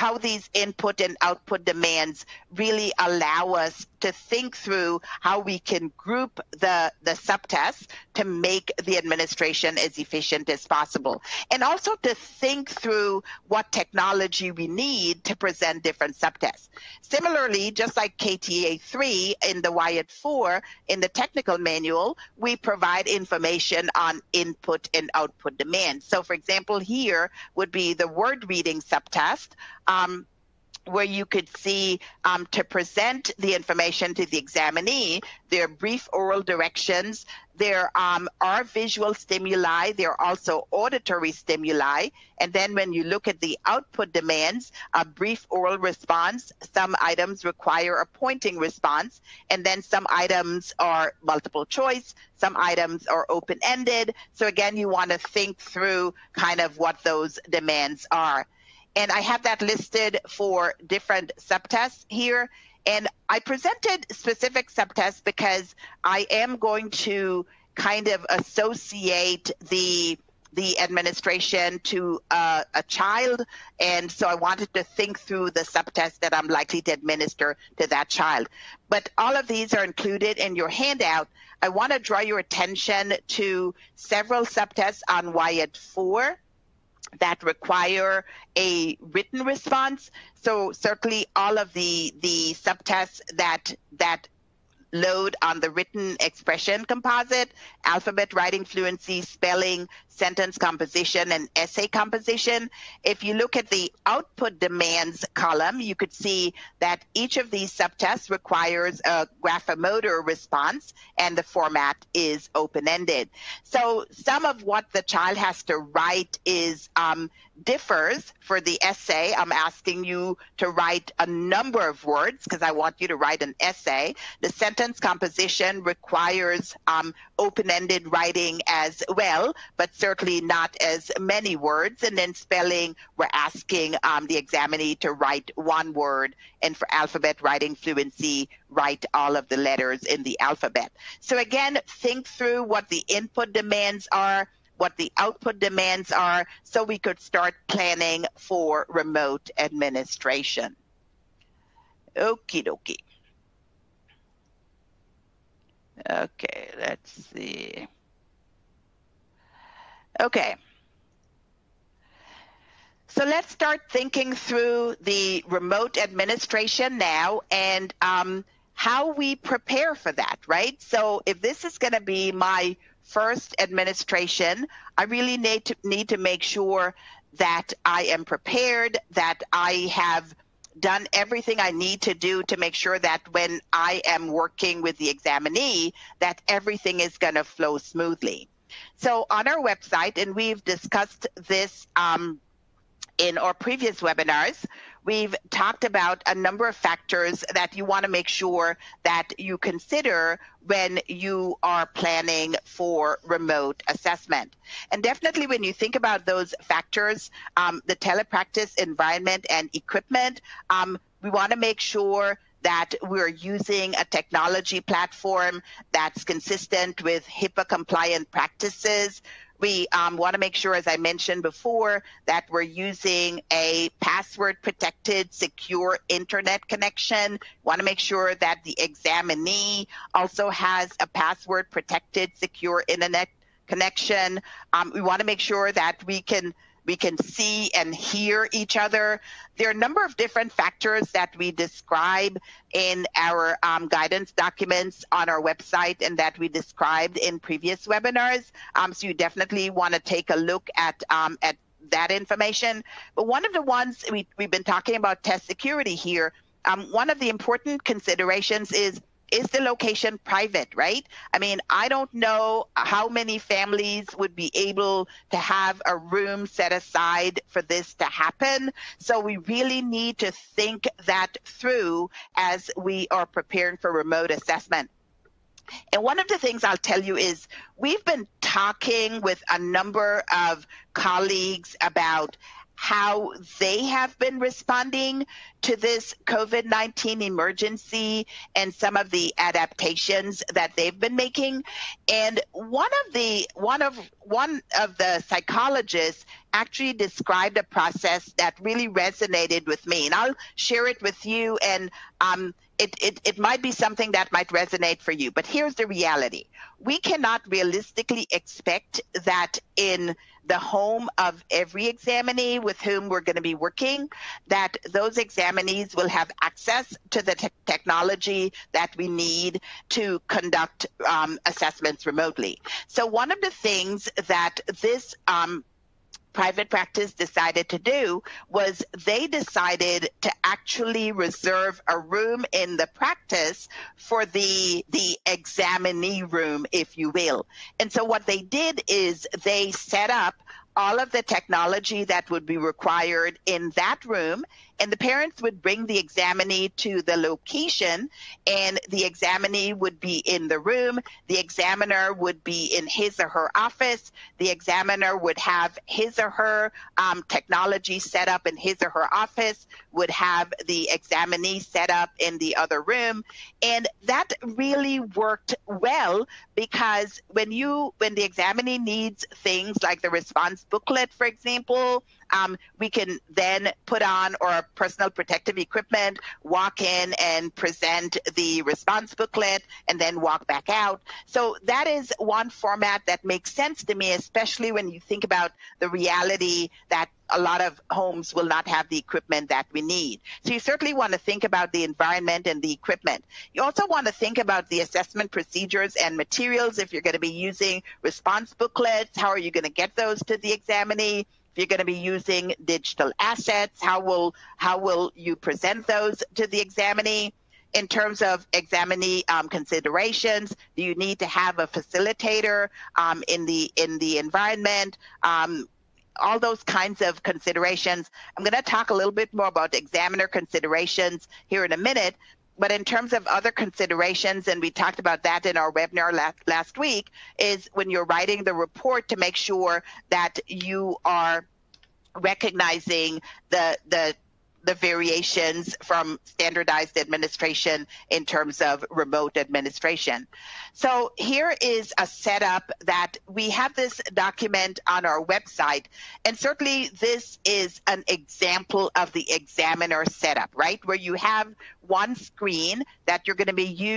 input and output demands really allow us to think through how we can group the subtests to make the administration as efficient as possible. And also to think through what technology we need to present different subtests. Similarly, just like KTA 3 in the WIAT 4, in the technical manual, we provide information on input and output demands. So for example, here would be the word reading subtest, where you could see to present the information to the examinee, there are brief oral directions, there are visual stimuli, there are also auditory stimuli, and then when you look at the output demands, a brief oral response, some items require a pointing response, and then some items are multiple choice, some items are open-ended. So again, you want to think through kind of what those demands are. And I have that listed for different subtests here. And I presented specific subtests because I am going to kind of associate the administration to a child. And so I wanted to think through the subtests that I'm likely to administer to that child. But all of these are included in your handout. I want to draw your attention to several subtests on WIAT 4 that require a written response. So certainly all of the subtests that load on the written expression composite, alphabet writing fluency, spelling, sentence composition, and essay composition. If you look at the output demands column, you could see that each of these subtests requires a graphomotor response, and the format is open-ended. So some of what the child has to write is differs. For the essay, I'm asking you to write a number of words because I want you to write an essay. The sentence composition requires open-ended writing as well, but certainly not as many words. And then spelling, we're asking the examinee to write one word, and for alphabet writing fluency, write all of the letters in the alphabet. So again, think through what the input demands are, what the output demands are, so we could start planning for remote administration. Okie dokie. Okay, let's see. Okay. So let's start thinking through the remote administration now and how we prepare for that, right? So if this is going to be my first administration, I really need to make sure that I am prepared, that I have done everything I need to do to make sure that when I am working with the examinee, that everything is going to flow smoothly. So on our website, and we've discussed this in our previous webinars, we've talked about a number of factors that you want to make sure that you consider when you are planning for remote assessment. And definitely when you think about those factors, the telepractice environment and equipment, we want to make sure that we're using a technology platform that's consistent with HIPAA compliant practices. We want to make sure, as I mentioned before, that we're using a password protected, secure internet connection. We want to make sure that the examinee also has a password protected, secure internet connection. We want to make sure that we can see and hear each other. There are a number of different factors that we describe in our guidance documents on our website and that we described in previous webinars. So you definitely want to take a look at that information. But one of the ones we've been talking about test security here, one of the important considerations is the location private, right? I mean, I don't know how many families would be able to have a room set aside for this to happen. So we really need to think that through as we are preparing for remote assessment. And one of the things I'll tell you is we've been talking with a number of colleagues about how they have been responding to this COVID-19 emergency and some of the adaptations that they've been making. And one of the psychologists actually described a process that really resonated with me, and I'll share it with you. And it might be something that might resonate for you, but here's the reality. We cannot realistically expect that in the home of every examinee with whom we're going to be working, that those examinees will have access to the technology that we need to conduct assessments remotely. So one of the things that this private practice decided to do was they decided to actually reserve a room in the practice for the examinee room, if you will. And so what they did is they set up all of the technology that would be required in that room, and the parents would bring the examinee to the location, and the examinee would be in the room. The examiner would be in his or her office. The examiner would have his or her technology set up in his or her office, would have the examinee set up in the other room. And that really worked well, because when the examinee needs things like the response booklet, for example, we can then put on our personal protective equipment, walk in and present the response booklet, and then walk back out. So that is one format that makes sense to me, especially when you think about the reality that a lot of homes will not have the equipment that we need. So you certainly want to think about the environment and the equipment. You also want to think about the assessment procedures and materials. If you're going to be using response booklets, how are you going to get those to the examinee? If you're going to be using digital assets, how will you present those to the examinee? In terms of examinee considerations, do you need to have a facilitator in the environment? All those kinds of considerations. I'm going to talk a little bit more about examiner considerations here in a minute, but in terms of other considerations, and we talked about that in our webinar last week, is when you're writing the report to make sure that you are recognizing the variations from standardized administration in terms of remote administration. So here is a setup that we have this document on our website, and certainly this is an example of the examiner setup, right? Where you have one screen that you're going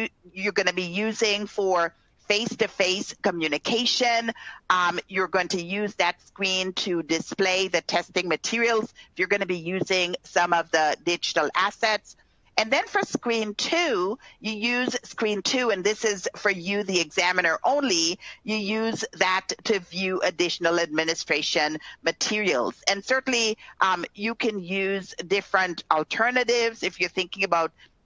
to be using for face-to-face communication. You're going to use that screen to display the testing materials. You're going to be using some of the digital assets. And then for screen 2, you use screen 2, and this is for you, the examiner only. You use that to view additional administration materials. And certainly you can use different alternatives if you're thinking about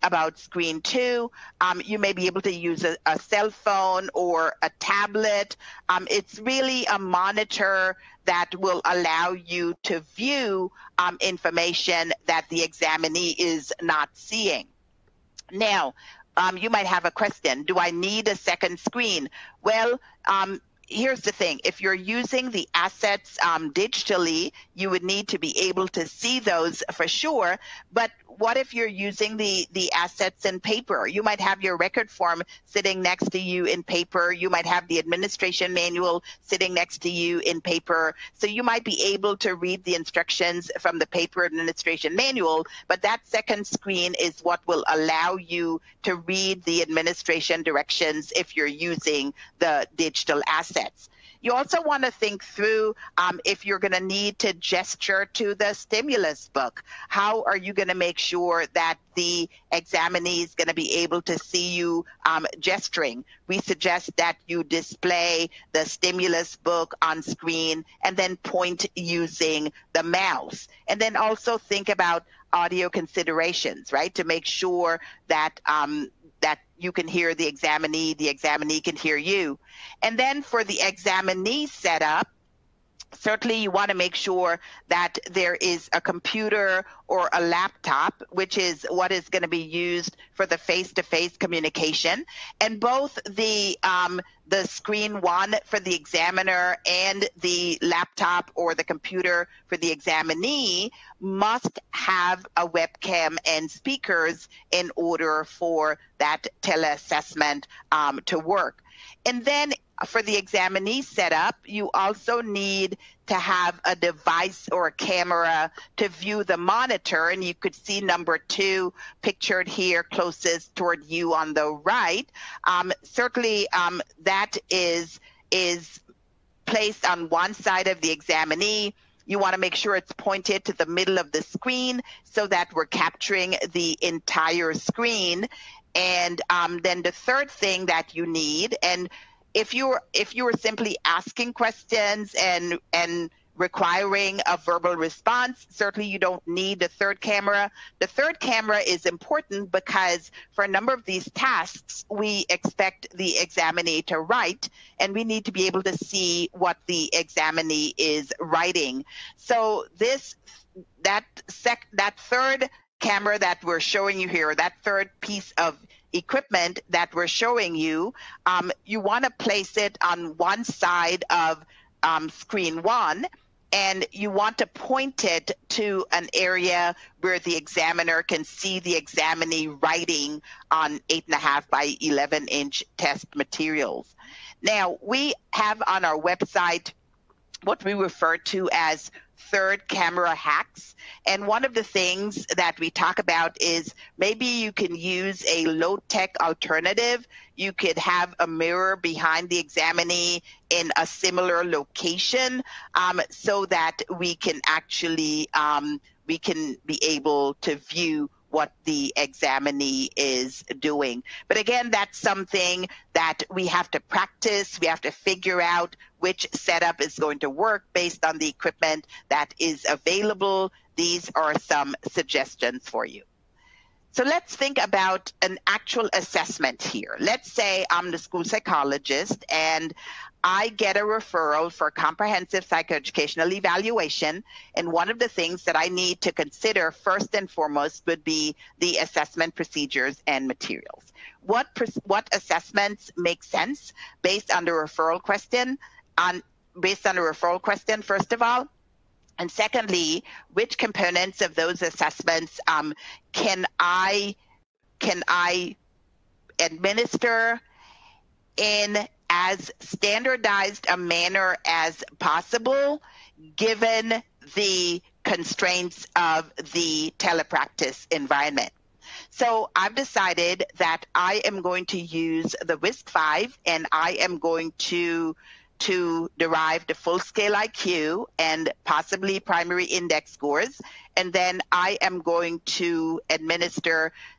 about screen 2. You may be able to use a cell phone or a tablet. It's really a monitor that will allow you to view information that the examinee is not seeing. Now, you might have a question, do I need a second screen? Well, here's the thing. If you're using the assets digitally, you would need to be able to see those for sure. But what if you're using the assets in paper? You might have your record form sitting next to you in paper. You might have the administration manual sitting next to you in paper. So you might be able to read the instructions from the paper administration manual, but that second screen is what will allow you to read the administration directions if you're using the digital assets. You also want to think through if you're going to need to gesture to the stimulus book. How are you going to make sure that the examinee is going to be able to see you gesturing? We suggest that you display the stimulus book on screen and then point using the mouse. And then also think about audio considerations, right? To make sure that that you can hear the examinee can hear you. And then for the examinee setup, certainly you want to make sure that there is a computer or a laptop, which is what is going to be used for the face-to-face communication. And both the screen 1 for the examiner and the laptop or the computer for the examinee must have a webcam and speakers in order for that teleassessment to work. And then for the examinee setup, you also need to have a device or a camera to view the monitor. And you could see number 2 pictured here closest toward you on the right. Certainly that is placed on one side of the examinee. You want to make sure it's pointed to the middle of the screen so that we're capturing the entire screen. And then the third thing that you need, and if you were simply asking questions and requiring a verbal response, certainly you don't need the third camera. The third camera is important because for a number of these tasks, we expect the examinee to write, and we need to be able to see what the examinee is writing. So that third camera that we're showing you here, that third piece of equipment that we're showing you, you want to place it on one side of screen 1, and you want to point it to an area where the examiner can see the examinee writing on 8.5 by 11-inch test materials. Now, we have on our website what we refer to as third camera hacks. And one of the things that we talk about is maybe you can use a low-tech alternative. You could have a mirror behind the examinee in a similar location so that we can actually we can be able to view what the examinee is doing. But again, that's something that we have to practice. We have to figure out which setup is going to work based on the equipment that is available. These are some suggestions for you. So let's think about an actual assessment here. Let's say I'm the school psychologist and I get a referral for comprehensive psychoeducational evaluation. And one of the things that I need to consider first and foremost would be the assessment procedures and materials. What assessments make sense based on the referral question, first of all? And secondly, which components of those assessments can I administer in as standardized a manner as possible, given the constraints of the telepractice environment? So I've decided that I am going to use the WISC-5, and I am going to derive the full-scale IQ and possibly primary index scores. And then I am going to administer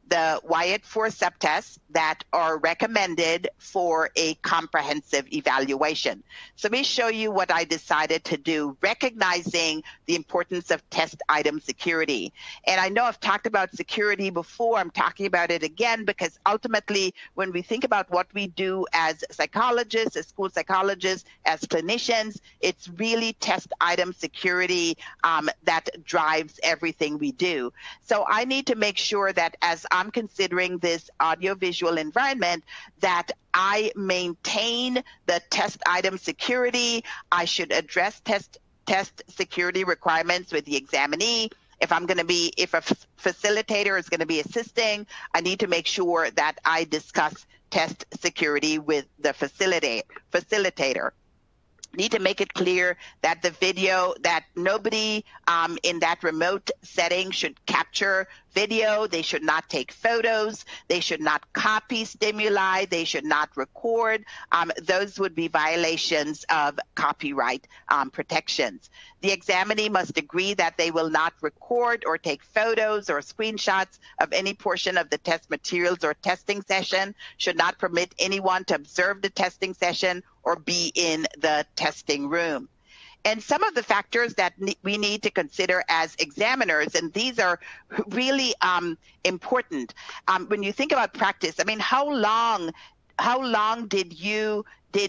the WIAT-4 subtests that are recommended for a comprehensive evaluation. So let me show you what I decided to do, recognizing the importance of test item security. And I know I've talked about security before. I'm talking about it again because ultimately, when we think about what we do as psychologists, as school psychologists, as clinicians, it's really test item security that drives everything we do. So I need to make sure that as I'm considering this audiovisual environment, that I maintain the test item security. I should address test security requirements with the examinee. If a facilitator is going to be assisting, I need to make sure that I discuss test security with the facilitator. Need to make it clear that the video, that nobody in that remote setting should capture video. They should not take photos. They should not copy stimuli. They should not record. Those would be violations of copyright protections. The examinee must agree that they will not record or take photos or screenshots of any portion of the test materials or testing session, should not permit anyone to observe the testing session or be in the testing room. And some of the factors that we need to consider as examiners, and these are really important. When you think about practice, I mean, how long did you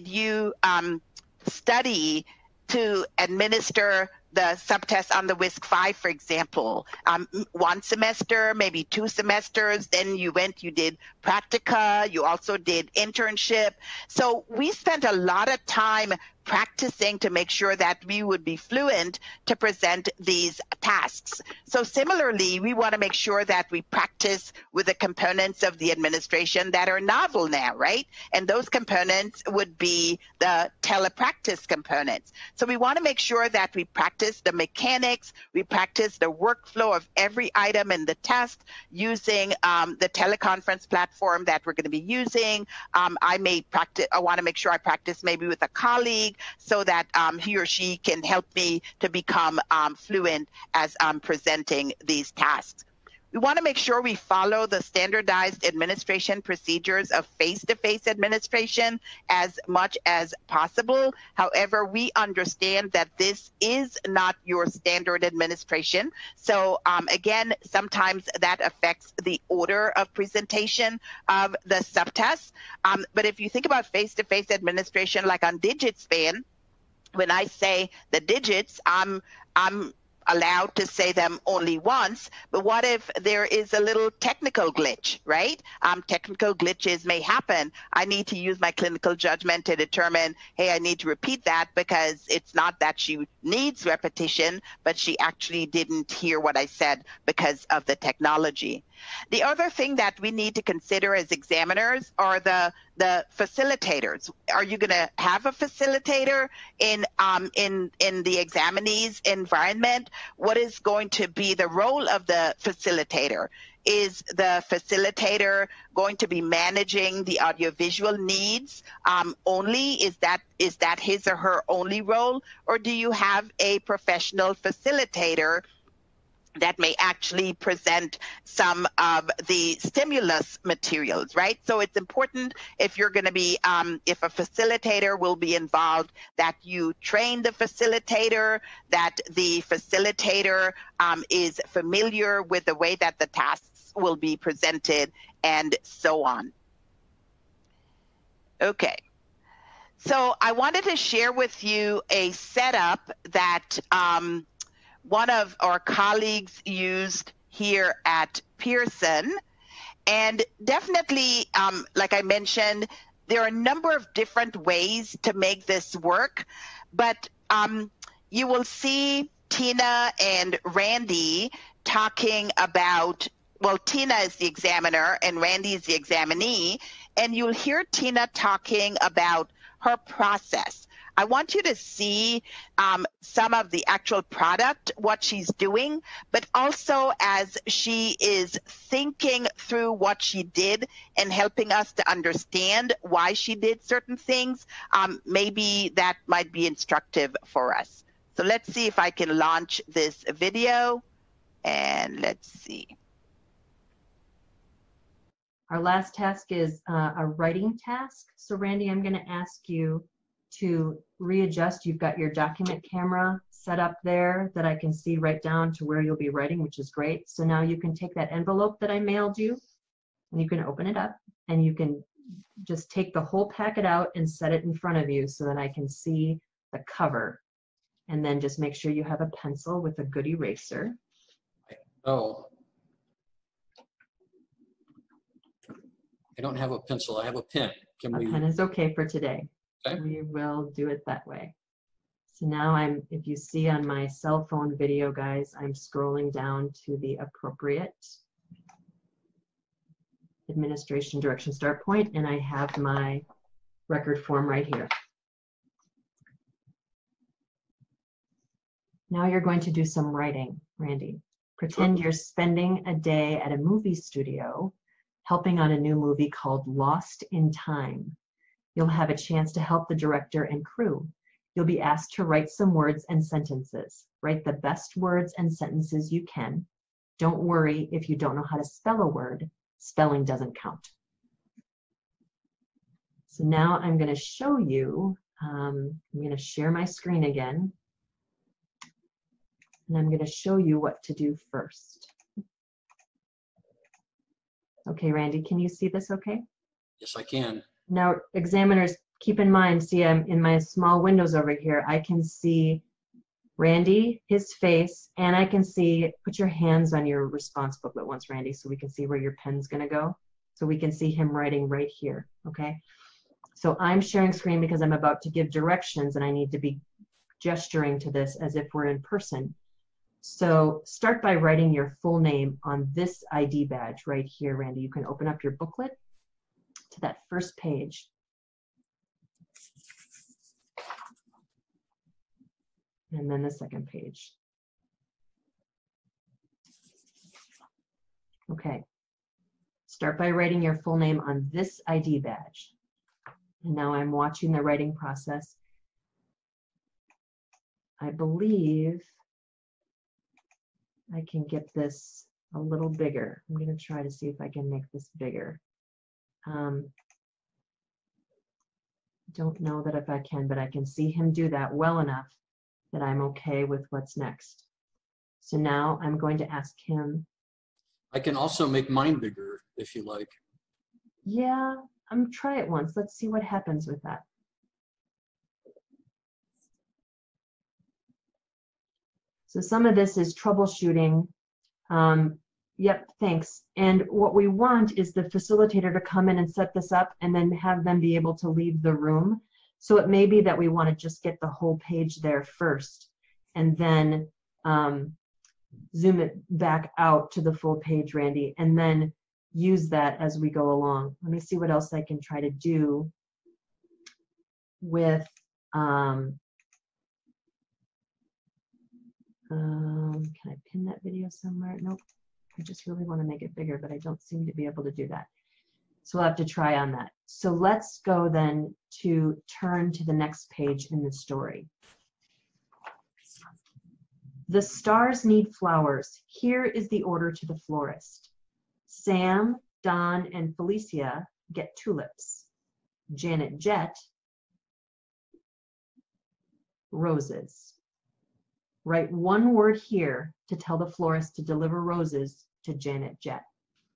study to administer the subtest on the WISC-5, for example? 1 semester, maybe 2 semesters, then you did practica, you also did internship. So we spent a lot of time practicing to make sure that we would be fluent to present these tasks. So similarly, we want to make sure that we practice with the components of the administration that are novel now, right? And those components would be the telepractice components. So we want to make sure that we practice the mechanics, we practice the workflow of every item in the test using the teleconference platform that we're going to be using. I want to make sure I practice maybe with a colleague, so that he or she can help me to become fluent as I'm presenting these tasks. We want to make sure we follow the standardized administration procedures of face-to-face administration as much as possible. However, we understand that this is not your standard administration. So again, sometimes that affects the order of presentation of the subtests. But if you think about face-to-face administration, like on DigitSpan, when I say the digits, I'm allowed to say them only once, but what if there is a little technical glitch, right? Technical glitches may happen. I need to use my clinical judgment to determine, hey, I need to repeat that because it's not that she needs repetition, but she actually didn't hear what I said because of the technology. The other thing that we need to consider as examiners are the facilitators. Are you going to have a facilitator in the examinee's environment? What is going to be the role of the facilitator? Is the facilitator going to be managing the audiovisual needs only? Is that his or her only role? Or do you have a professional facilitator that may actually present some of the stimulus materials, right? So it's important if you're going to be, if a facilitator will be involved, that you train the facilitator, that the facilitator is familiar with the way that the tasks will be presented, and so on. Okay. So I wanted to share with you a setup that one of our colleagues used here at Pearson. And definitely, like I mentioned, there are a number of different ways to make this work, but you will see Tina and Randy talking about, well, Tina is the examiner and Randy is the examinee, and you'll hear Tina talking about her process. I want you to see some of the actual product, what she's doing, but also as she is thinking through what she did and helping us to understand why she did certain things, maybe that might be instructive for us. So let's see if I can launch this video, and let's see. Our last task is a writing task. So Randy, I'm going to ask you to readjust. You've got your document camera set up there that I can see right down to where you'll be writing, which is great. So now you can take that envelope that I mailed you and you can open it up and you can just take the whole packet out and set it in front of you so that I can see the cover. And then just make sure you have a pencil with a good eraser. Oh. I don't have a pencil, I have a pen. A pen is okay for today. Okay. We will do it that way. So now if you see on my cell phone video, guys, I'm scrolling down to the appropriate administration direction start point, and I have my record form right here. Now you're going to do some writing, Randy. Pretend you're spending a day at a movie studio helping on a new movie called Lost in Time. You'll have a chance to help the director and crew. You'll be asked to write some words and sentences. Write the best words and sentences you can. Don't worry if you don't know how to spell a word. Spelling doesn't count. So now I'm going to show you, I'm going to share my screen again. And I'm going to show you what to do first. Okay, Randy, can you see this okay? Yes, I can. Now, examiners, keep in mind, see, I'm in my small windows over here. I can see Randy, his face, and I can see, put your hands on your response booklet once, Randy, so we can see where your pen's going to go. So we can see him writing right here, okay? So I'm sharing screen because I'm about to give directions, and I need to be gesturing to this as if we're in person. So start by writing your full name on this ID badge right here, Randy. You can open up your booklet to that first page. And then the second page. Okay. Start by writing your full name on this ID badge. And now I'm watching the writing process. I believe I can get this a little bigger. I'm going to try to see if I can make this bigger. Don't know that if I can, but I can see him do that well enough that I'm okay with what's next. So now I'm going to ask him. I can also make mine bigger if you like. Yeah, try it once. Let's see what happens with that. So some of this is troubleshooting. Yep, thanks. And what we want is the facilitator to come in and set this up and then have them be able to leave the room. So it may be that we want to just get the whole page there first and then zoom it back out to the full page, Randy, and then use that as we go along. Let me see what else I can try to do with can I pin that video somewhere? Nope. I just really want to make it bigger, but I don't seem to be able to do that. So we'll have to try on that. So let's go then to turn to the next page in the story. The stars need flowers. Here is the order to the florist. Sam, Don, and Felicia get tulips. Janet Jett, roses. Write one word here to tell the florist to deliver roses to Janet Jett.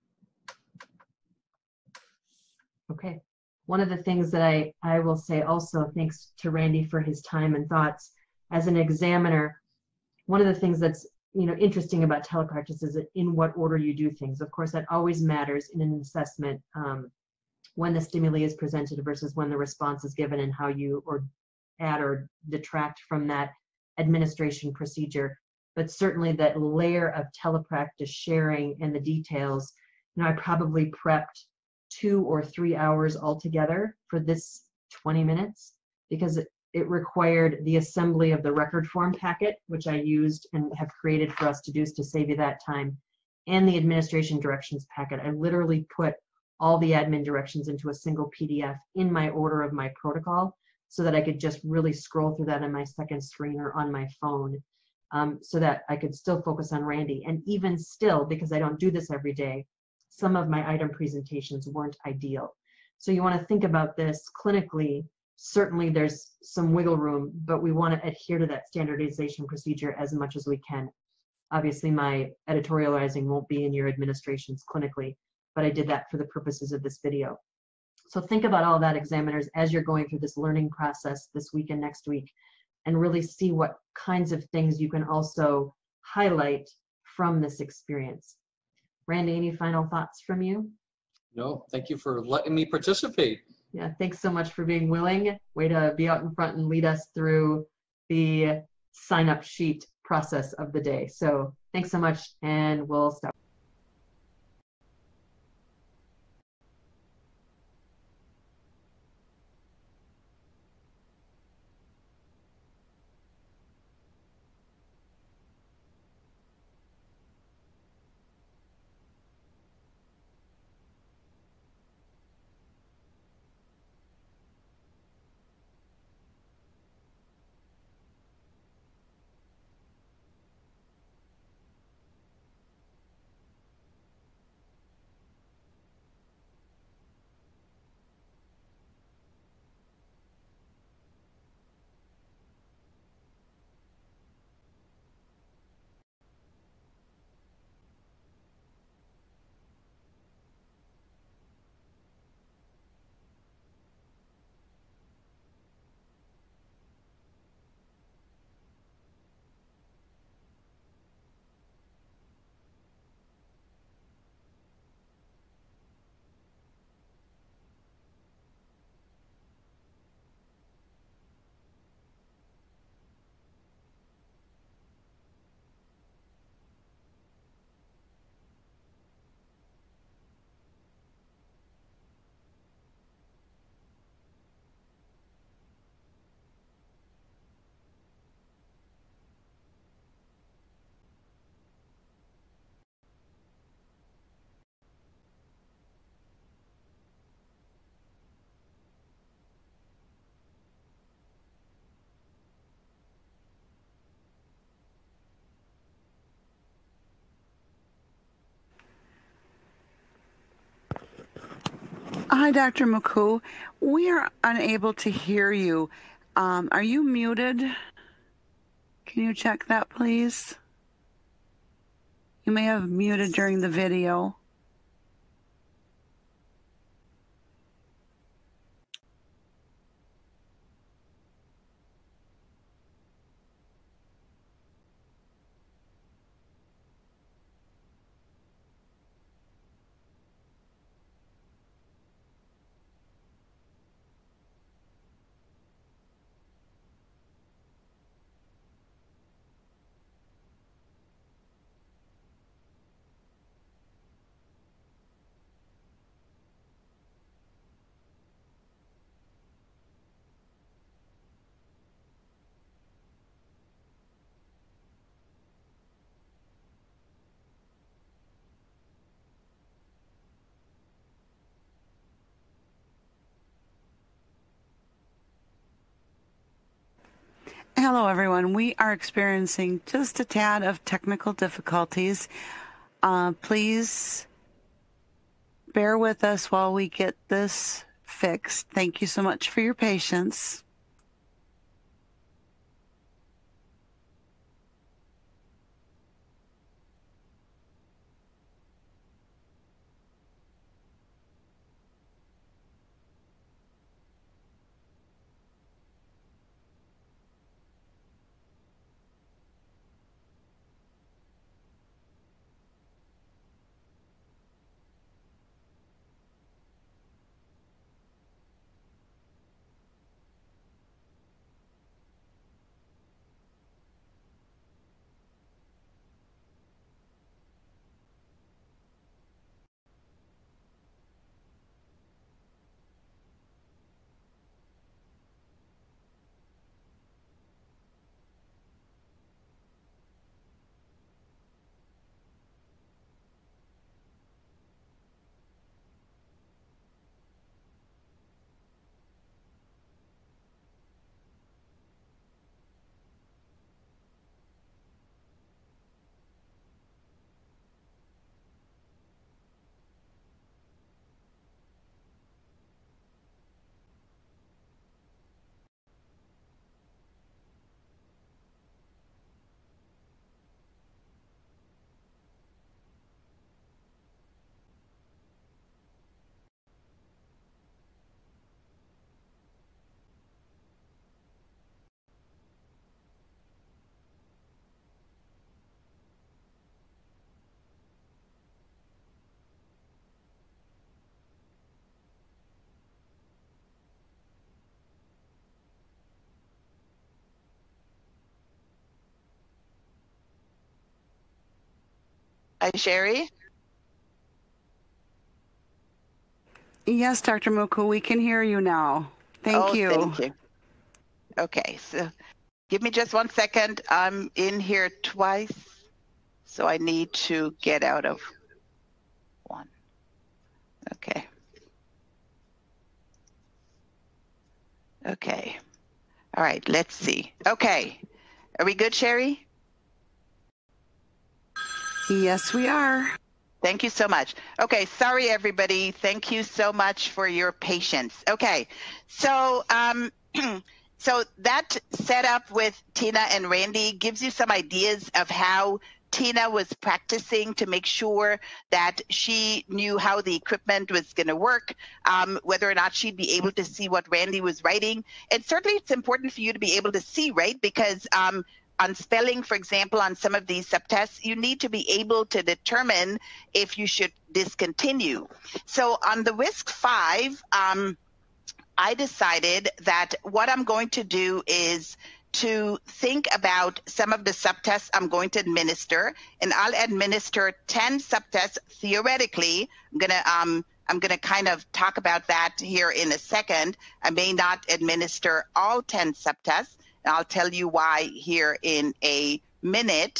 Okay. One of the things that I will say also, thanks to Randy for his time and thoughts, as an examiner, one of the things that's interesting about telepractice is in what order you do things. Of course, that always matters in an assessment when the stimuli is presented versus when the response is given and how you add or detract from that administration procedure. But certainly that layer of telepractice sharing and the details, I probably prepped 2 or 3 hours altogether for this 20 minutes because it required the assembly of the record form packet, which I used and have created for us to do to save you that time, and the administration directions packet. I literally put all the admin directions into a single PDF in my order of my protocol so that I could just really scroll through that on my second screen or on my phone so that I could still focus on Randy. And even still, because I don't do this every day, some of my item presentations weren't ideal. So you want to think about this clinically. Certainly there's some wiggle room, but we want to adhere to that standardization procedure as much as we can. Obviously, my editorializing won't be in your administrations clinically, but I did that for the purposes of this video. So think about all that, examiners, as you're going through this learning process this week and next week, and really see what kinds of things you can also highlight from this experience. Randy, any final thoughts from you? No, thank you for letting me participate. Yeah, thanks so much for being willing. Way to be out in front and lead us through the sign-up sheet process of the day. So thanks so much, and we'll stop. Hi, Dr. McCoo. We are unable to hear you. Are you muted? Can you check that, please? You may have muted during the video. Hello, everyone. We are experiencing just a tad of technical difficulties. Please bear with us while we get this fixed. Thank you so much for your patience. Hi, Sherry. Yes, Dr. Muku, we can hear you now. Thank you. Thank you. Okay, so give me just 1 second. I'm in here twice, so I need to get out of one. Okay. Okay. All right, let's see. Okay. Are we good, Sherry? Yes, we are. Thank you so much. Okay, sorry everybody. Thank you so much for your patience. Okay, so so that setup with Tina and Randy gives you some ideas of how Tina was practicing to make sure that she knew how the equipment was going to work, whether or not she'd be able to see what Randy was writing. And certainly it's important for you to be able to see, right? Because on spelling, for example, on some of these subtests, you need to be able to determine if you should discontinue. So on the WISC-5, I decided that what I'm going to do is to think about some of the subtests I'm going to administer, and I'll administer 10 subtests theoretically. I'm gonna kind of talk about that here in a second. I may not administer all 10 subtests, and I'll tell you why here in a minute.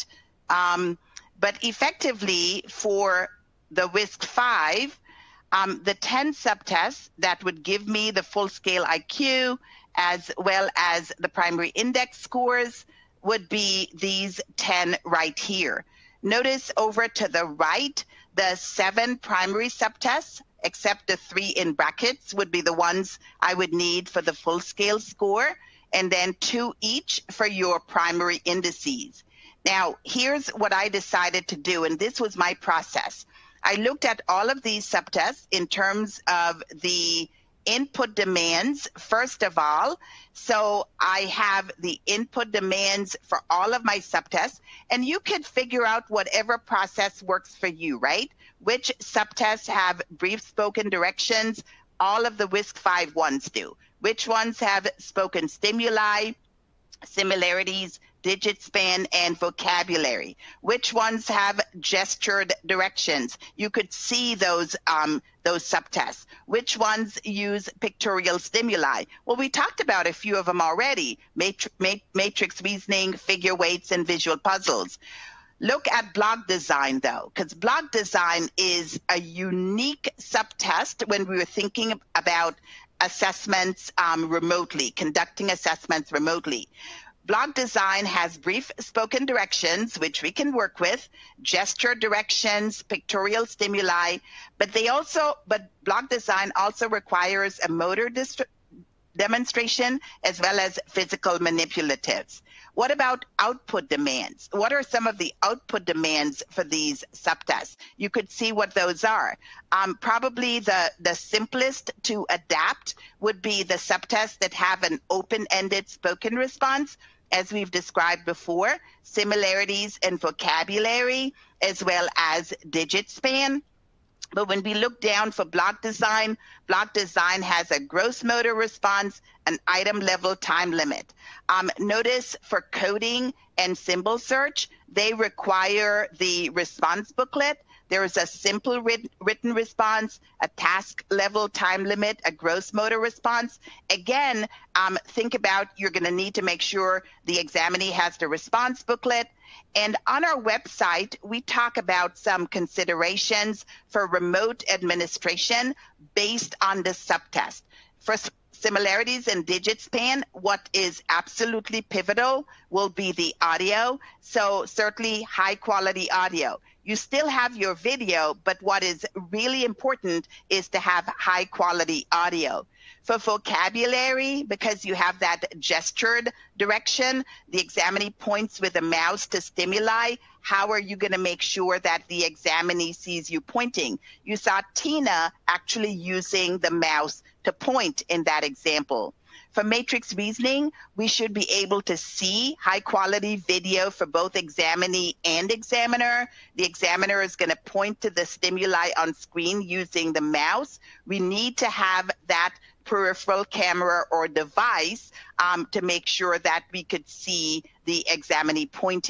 But effectively for the WISC-5, the 10 subtests that would give me the full scale IQ as well as the primary index scores would be these 10 right here. Notice over to the right, the 7 primary subtests, except the 3 in brackets, would be the ones I would need for the full scale score, and then 2 each for your primary indices. Now, here's what I decided to do, and this was my process. I looked at all of these subtests in terms of the input demands, first of all. So I have the input demands for all of my subtests, and you can figure out whatever process works for you, right? Which subtests have brief spoken directions? All of the WISC-5 ones do. Which ones have spoken stimuli, similarities, digit span, and vocabulary? Which ones have gestured directions? You could see those subtests. Which ones use pictorial stimuli? Well, we talked about a few of them already: matrix reasoning, figure weights, and visual puzzles. Look at block design though, because block design is a unique subtest when we were thinking about assessments remotely, conducting assessments remotely. Block design has brief spoken directions, which we can work with, gesture directions, pictorial stimuli, but block design also requires a motor demonstration as well as physical manipulatives. What about output demands? What are some of the output demands for these subtests? You could see what those are. Probably the simplest to adapt would be the subtests that have an open-ended spoken response, as we've described before, similarities and vocabulary, as well as digit span. But when we look down for block design has a gross motor response, an item level time limit. Notice for coding and symbol search, they require the response booklet. There is a simple written response, a task level time limit, a gross motor response. Again, think about, you're going to need to make sure the examinee has the response booklet. And on our website, we talk about some considerations for remote administration based on the subtest. For similarities and digit span, what is absolutely pivotal will be the audio. So certainly high quality audio. You still have your video, but what is really important is to have high quality audio. For vocabulary, because you have that gestured direction, the examinee points with a mouse to stimuli. How are you going to make sure that the examinee sees you pointing? You saw Tina actually using the mouse to point in that example. For matrix reasoning, we should be able to see high quality video for both examinee and examiner. The examiner is going to point to the stimuli on screen using the mouse. We need to have that peripheral camera or device to make sure that we could see the examinee pointing.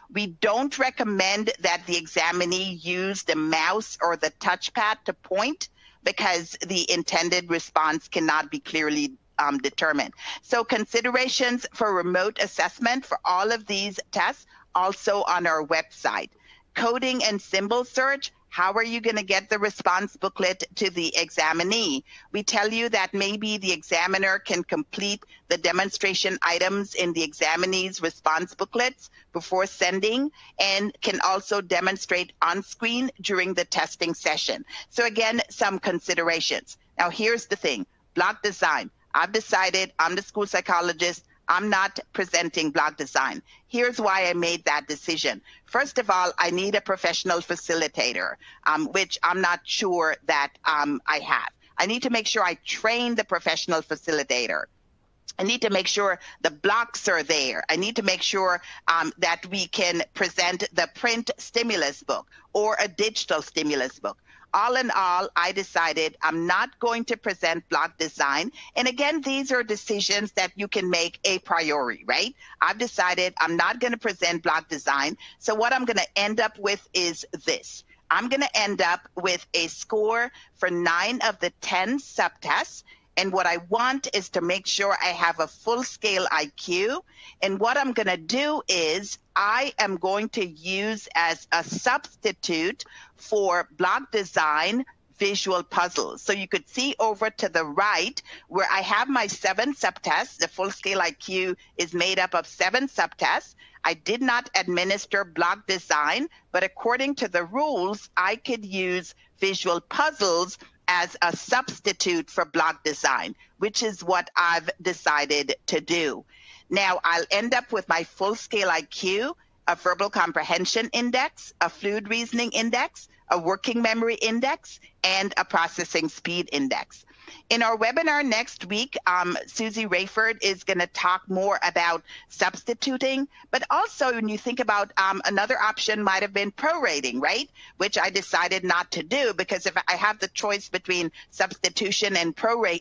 We don't recommend that the examinee use the mouse or the touchpad to point because the intended response cannot be clearly determined. So considerations for remote assessment for all of these tests also on our website. Coding and symbol search. How are you going to get the response booklet to the examinee? We tell you that maybe the examiner can complete the demonstration items in the examinee's response booklets before sending, and can also demonstrate on screen during the testing session. So again, some considerations. Now here's the thing, block design. I've decided, I'm the school psychologist, I'm not presenting block design. Here's why I made that decision. First of all, I need a professional facilitator, which I'm not sure that I have. I need to make sure I train the professional facilitator. I need to make sure the blocks are there. I need to make sure that we can present the print stimulus book or a digital stimulus book. All in all, I decided I'm not going to present block design. And again, these are decisions that you can make a priori, right? I've decided I'm not going to present block design. So what I'm going to end up with is this. I'm going to end up with a score for 9 of the 10 subtests. And what I want is to make sure I have a full scale IQ. And what I'm going to do is I am going to use as a substitute for block design visual puzzles. So you could see over to the right where I have my 7 subtests. The full scale IQ is made up of 7 subtests. I did not administer block design, but according to the rules, I could use visual puzzles as a substitute for block design, which is what I've decided to do. Now I'll end up with my full scale IQ, a verbal comprehension index, a fluid reasoning index, a working memory index, and a processing speed index. In our webinar next week, Susie Rayford is going to talk more about substituting, but also when you think about another option might have been prorating, right? Which I decided not to do because if I have the choice between substitution and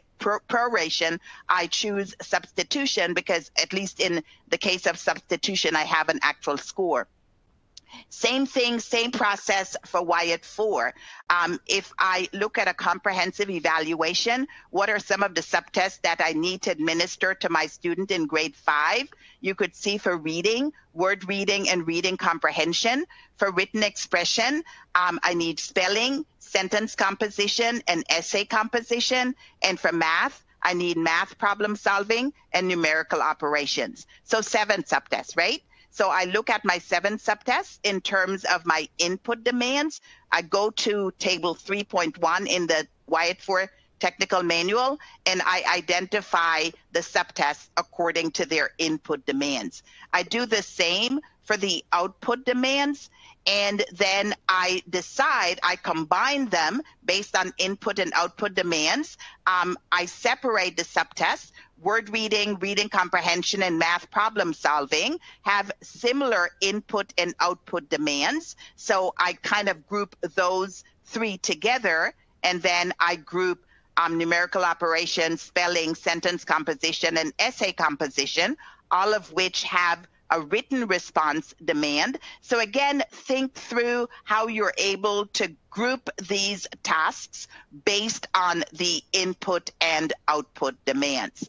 proration, I choose substitution because at least in the case of substitution, I have an actual score. Same thing, same process for WIAT 4. If I look at a comprehensive evaluation, what are some of the subtests that I need to administer to my student in grade 5? You could see for reading, word reading and reading comprehension. For written expression, I need spelling, sentence composition, and essay composition. And for math, I need math problem solving and numerical operations. So 7 subtests, right? So I look at my 7 subtests in terms of my input demands. I go to table 3.1 in the WIAT 4 technical manual, and I identify the subtests according to their input demands. I do the same for the output demands, and then I decide, I combine them based on input and output demands. I separate the subtests. Word reading, reading comprehension, and math problem solving have similar input and output demands. So I kind of group those 3 together, and then I group numerical operations, spelling, sentence composition, and essay composition, all of which have a written response demand. So again, think through how you're able to group these tasks based on the input and output demands.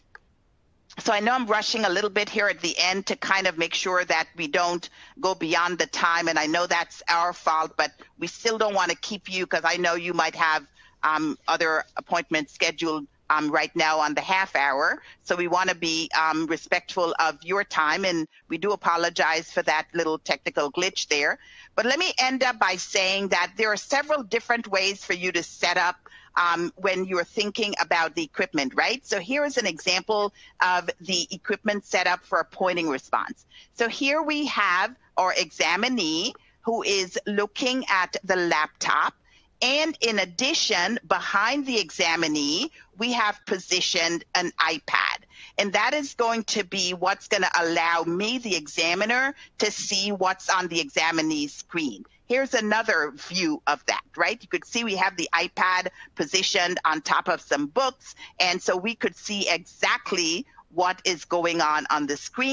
So I know I'm rushing a little bit here at the end to kind of make sure that we don't go beyond the time, and I know that's our fault, but we still don't want to keep you because I know you might have other appointments scheduled right now on the half hour. So we want to be respectful of your time, and we do apologize for that little technical glitch there. But let me end up by saying that there are several different ways for you to set up when you're thinking about the equipment, right? So here is an example of the equipment setup for a pointing response. So here we have our examinee who is looking at the laptop. And in addition, behind the examinee, we have positioned an iPad. And that is going to be what's going to allow me, the examiner, to see what's on the examinee's screen. Here's another view of that, right? You could see we have the iPad positioned on top of some books. And so we could see exactly what is going on the screen.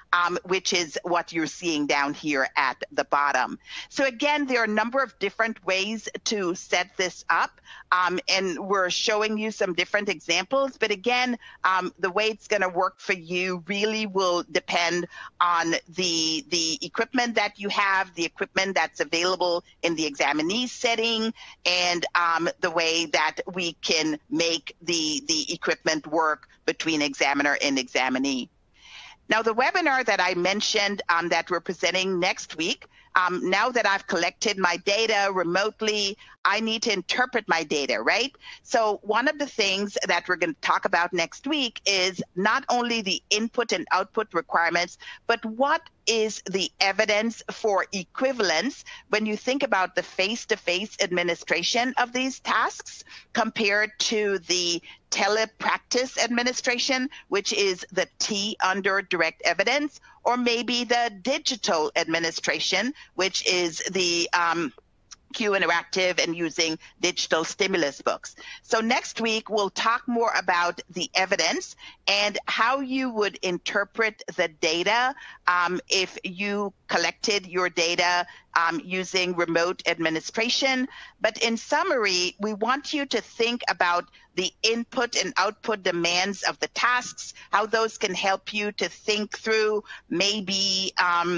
which is what you're seeing down here at the bottom. So again, there are a number of different ways to set this up, and we're showing you some different examples. But again, the way it's going to work for you really will depend on the equipment that you have, the equipment that's available in the examinee setting, and the way that we can make the equipment work between examiner and examinee. Now, the webinar that I mentioned that we're presenting next week, now that I've collected my data remotely, I need to interpret my data, right? So one of the things that we're going to talk about next week is not only the input and output requirements, but what is the evidence for equivalence when you think about the face-to-face administration of these tasks compared to the telepractice administration, which is the T under direct evidence, or maybe the digital administration, which is the Q Interactive and using digital stimulus books. So next week, we'll talk more about the evidence and how you would interpret the data if you collected your data using remote administration. But in summary, we want you to think about the input and output demands of the tasks, how those can help you to think through maybe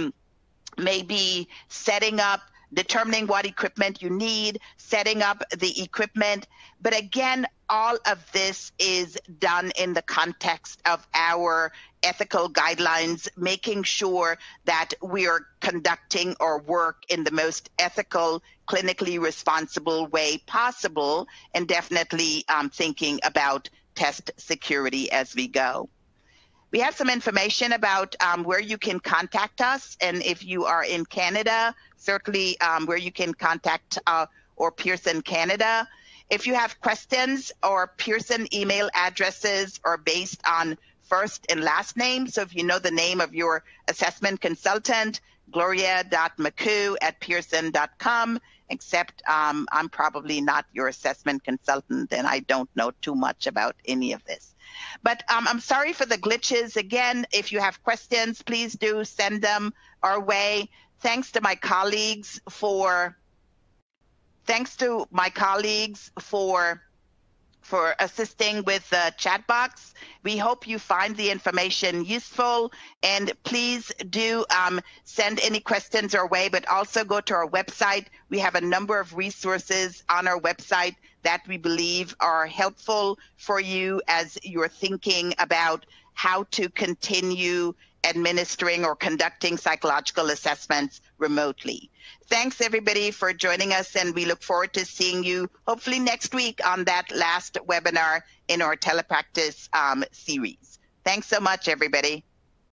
setting up, determining what equipment you need, setting up the equipment. But again, all of this is done in the context of our ethical guidelines, making sure that we are conducting our work in the most ethical, clinically responsible way possible, and definitely thinking about test security as we go. We have some information about where you can contact us, and if you are in Canada, certainly where you can contact or Pearson Canada. If you have questions, or Pearson email addresses are based on first and last name. So if you know the name of your assessment consultant, gloria.mchugh@pearson.com, except I'm probably not your assessment consultant and I don't know too much about any of this. But I'm sorry for the glitches. Again, if you have questions, please do send them our way. Thanks to my colleagues for assisting with the chat box. We hope you find the information useful, and please do send any questions our way, but also go to our website. We have a number of resources on our website that we believe are helpful for you as you're thinking about how to continue administering or conducting psychological assessments remotely. Thanks everybody for joining us, and we look forward to seeing you hopefully next week on that last webinar in our telepractice series. Thanks so much, everybody.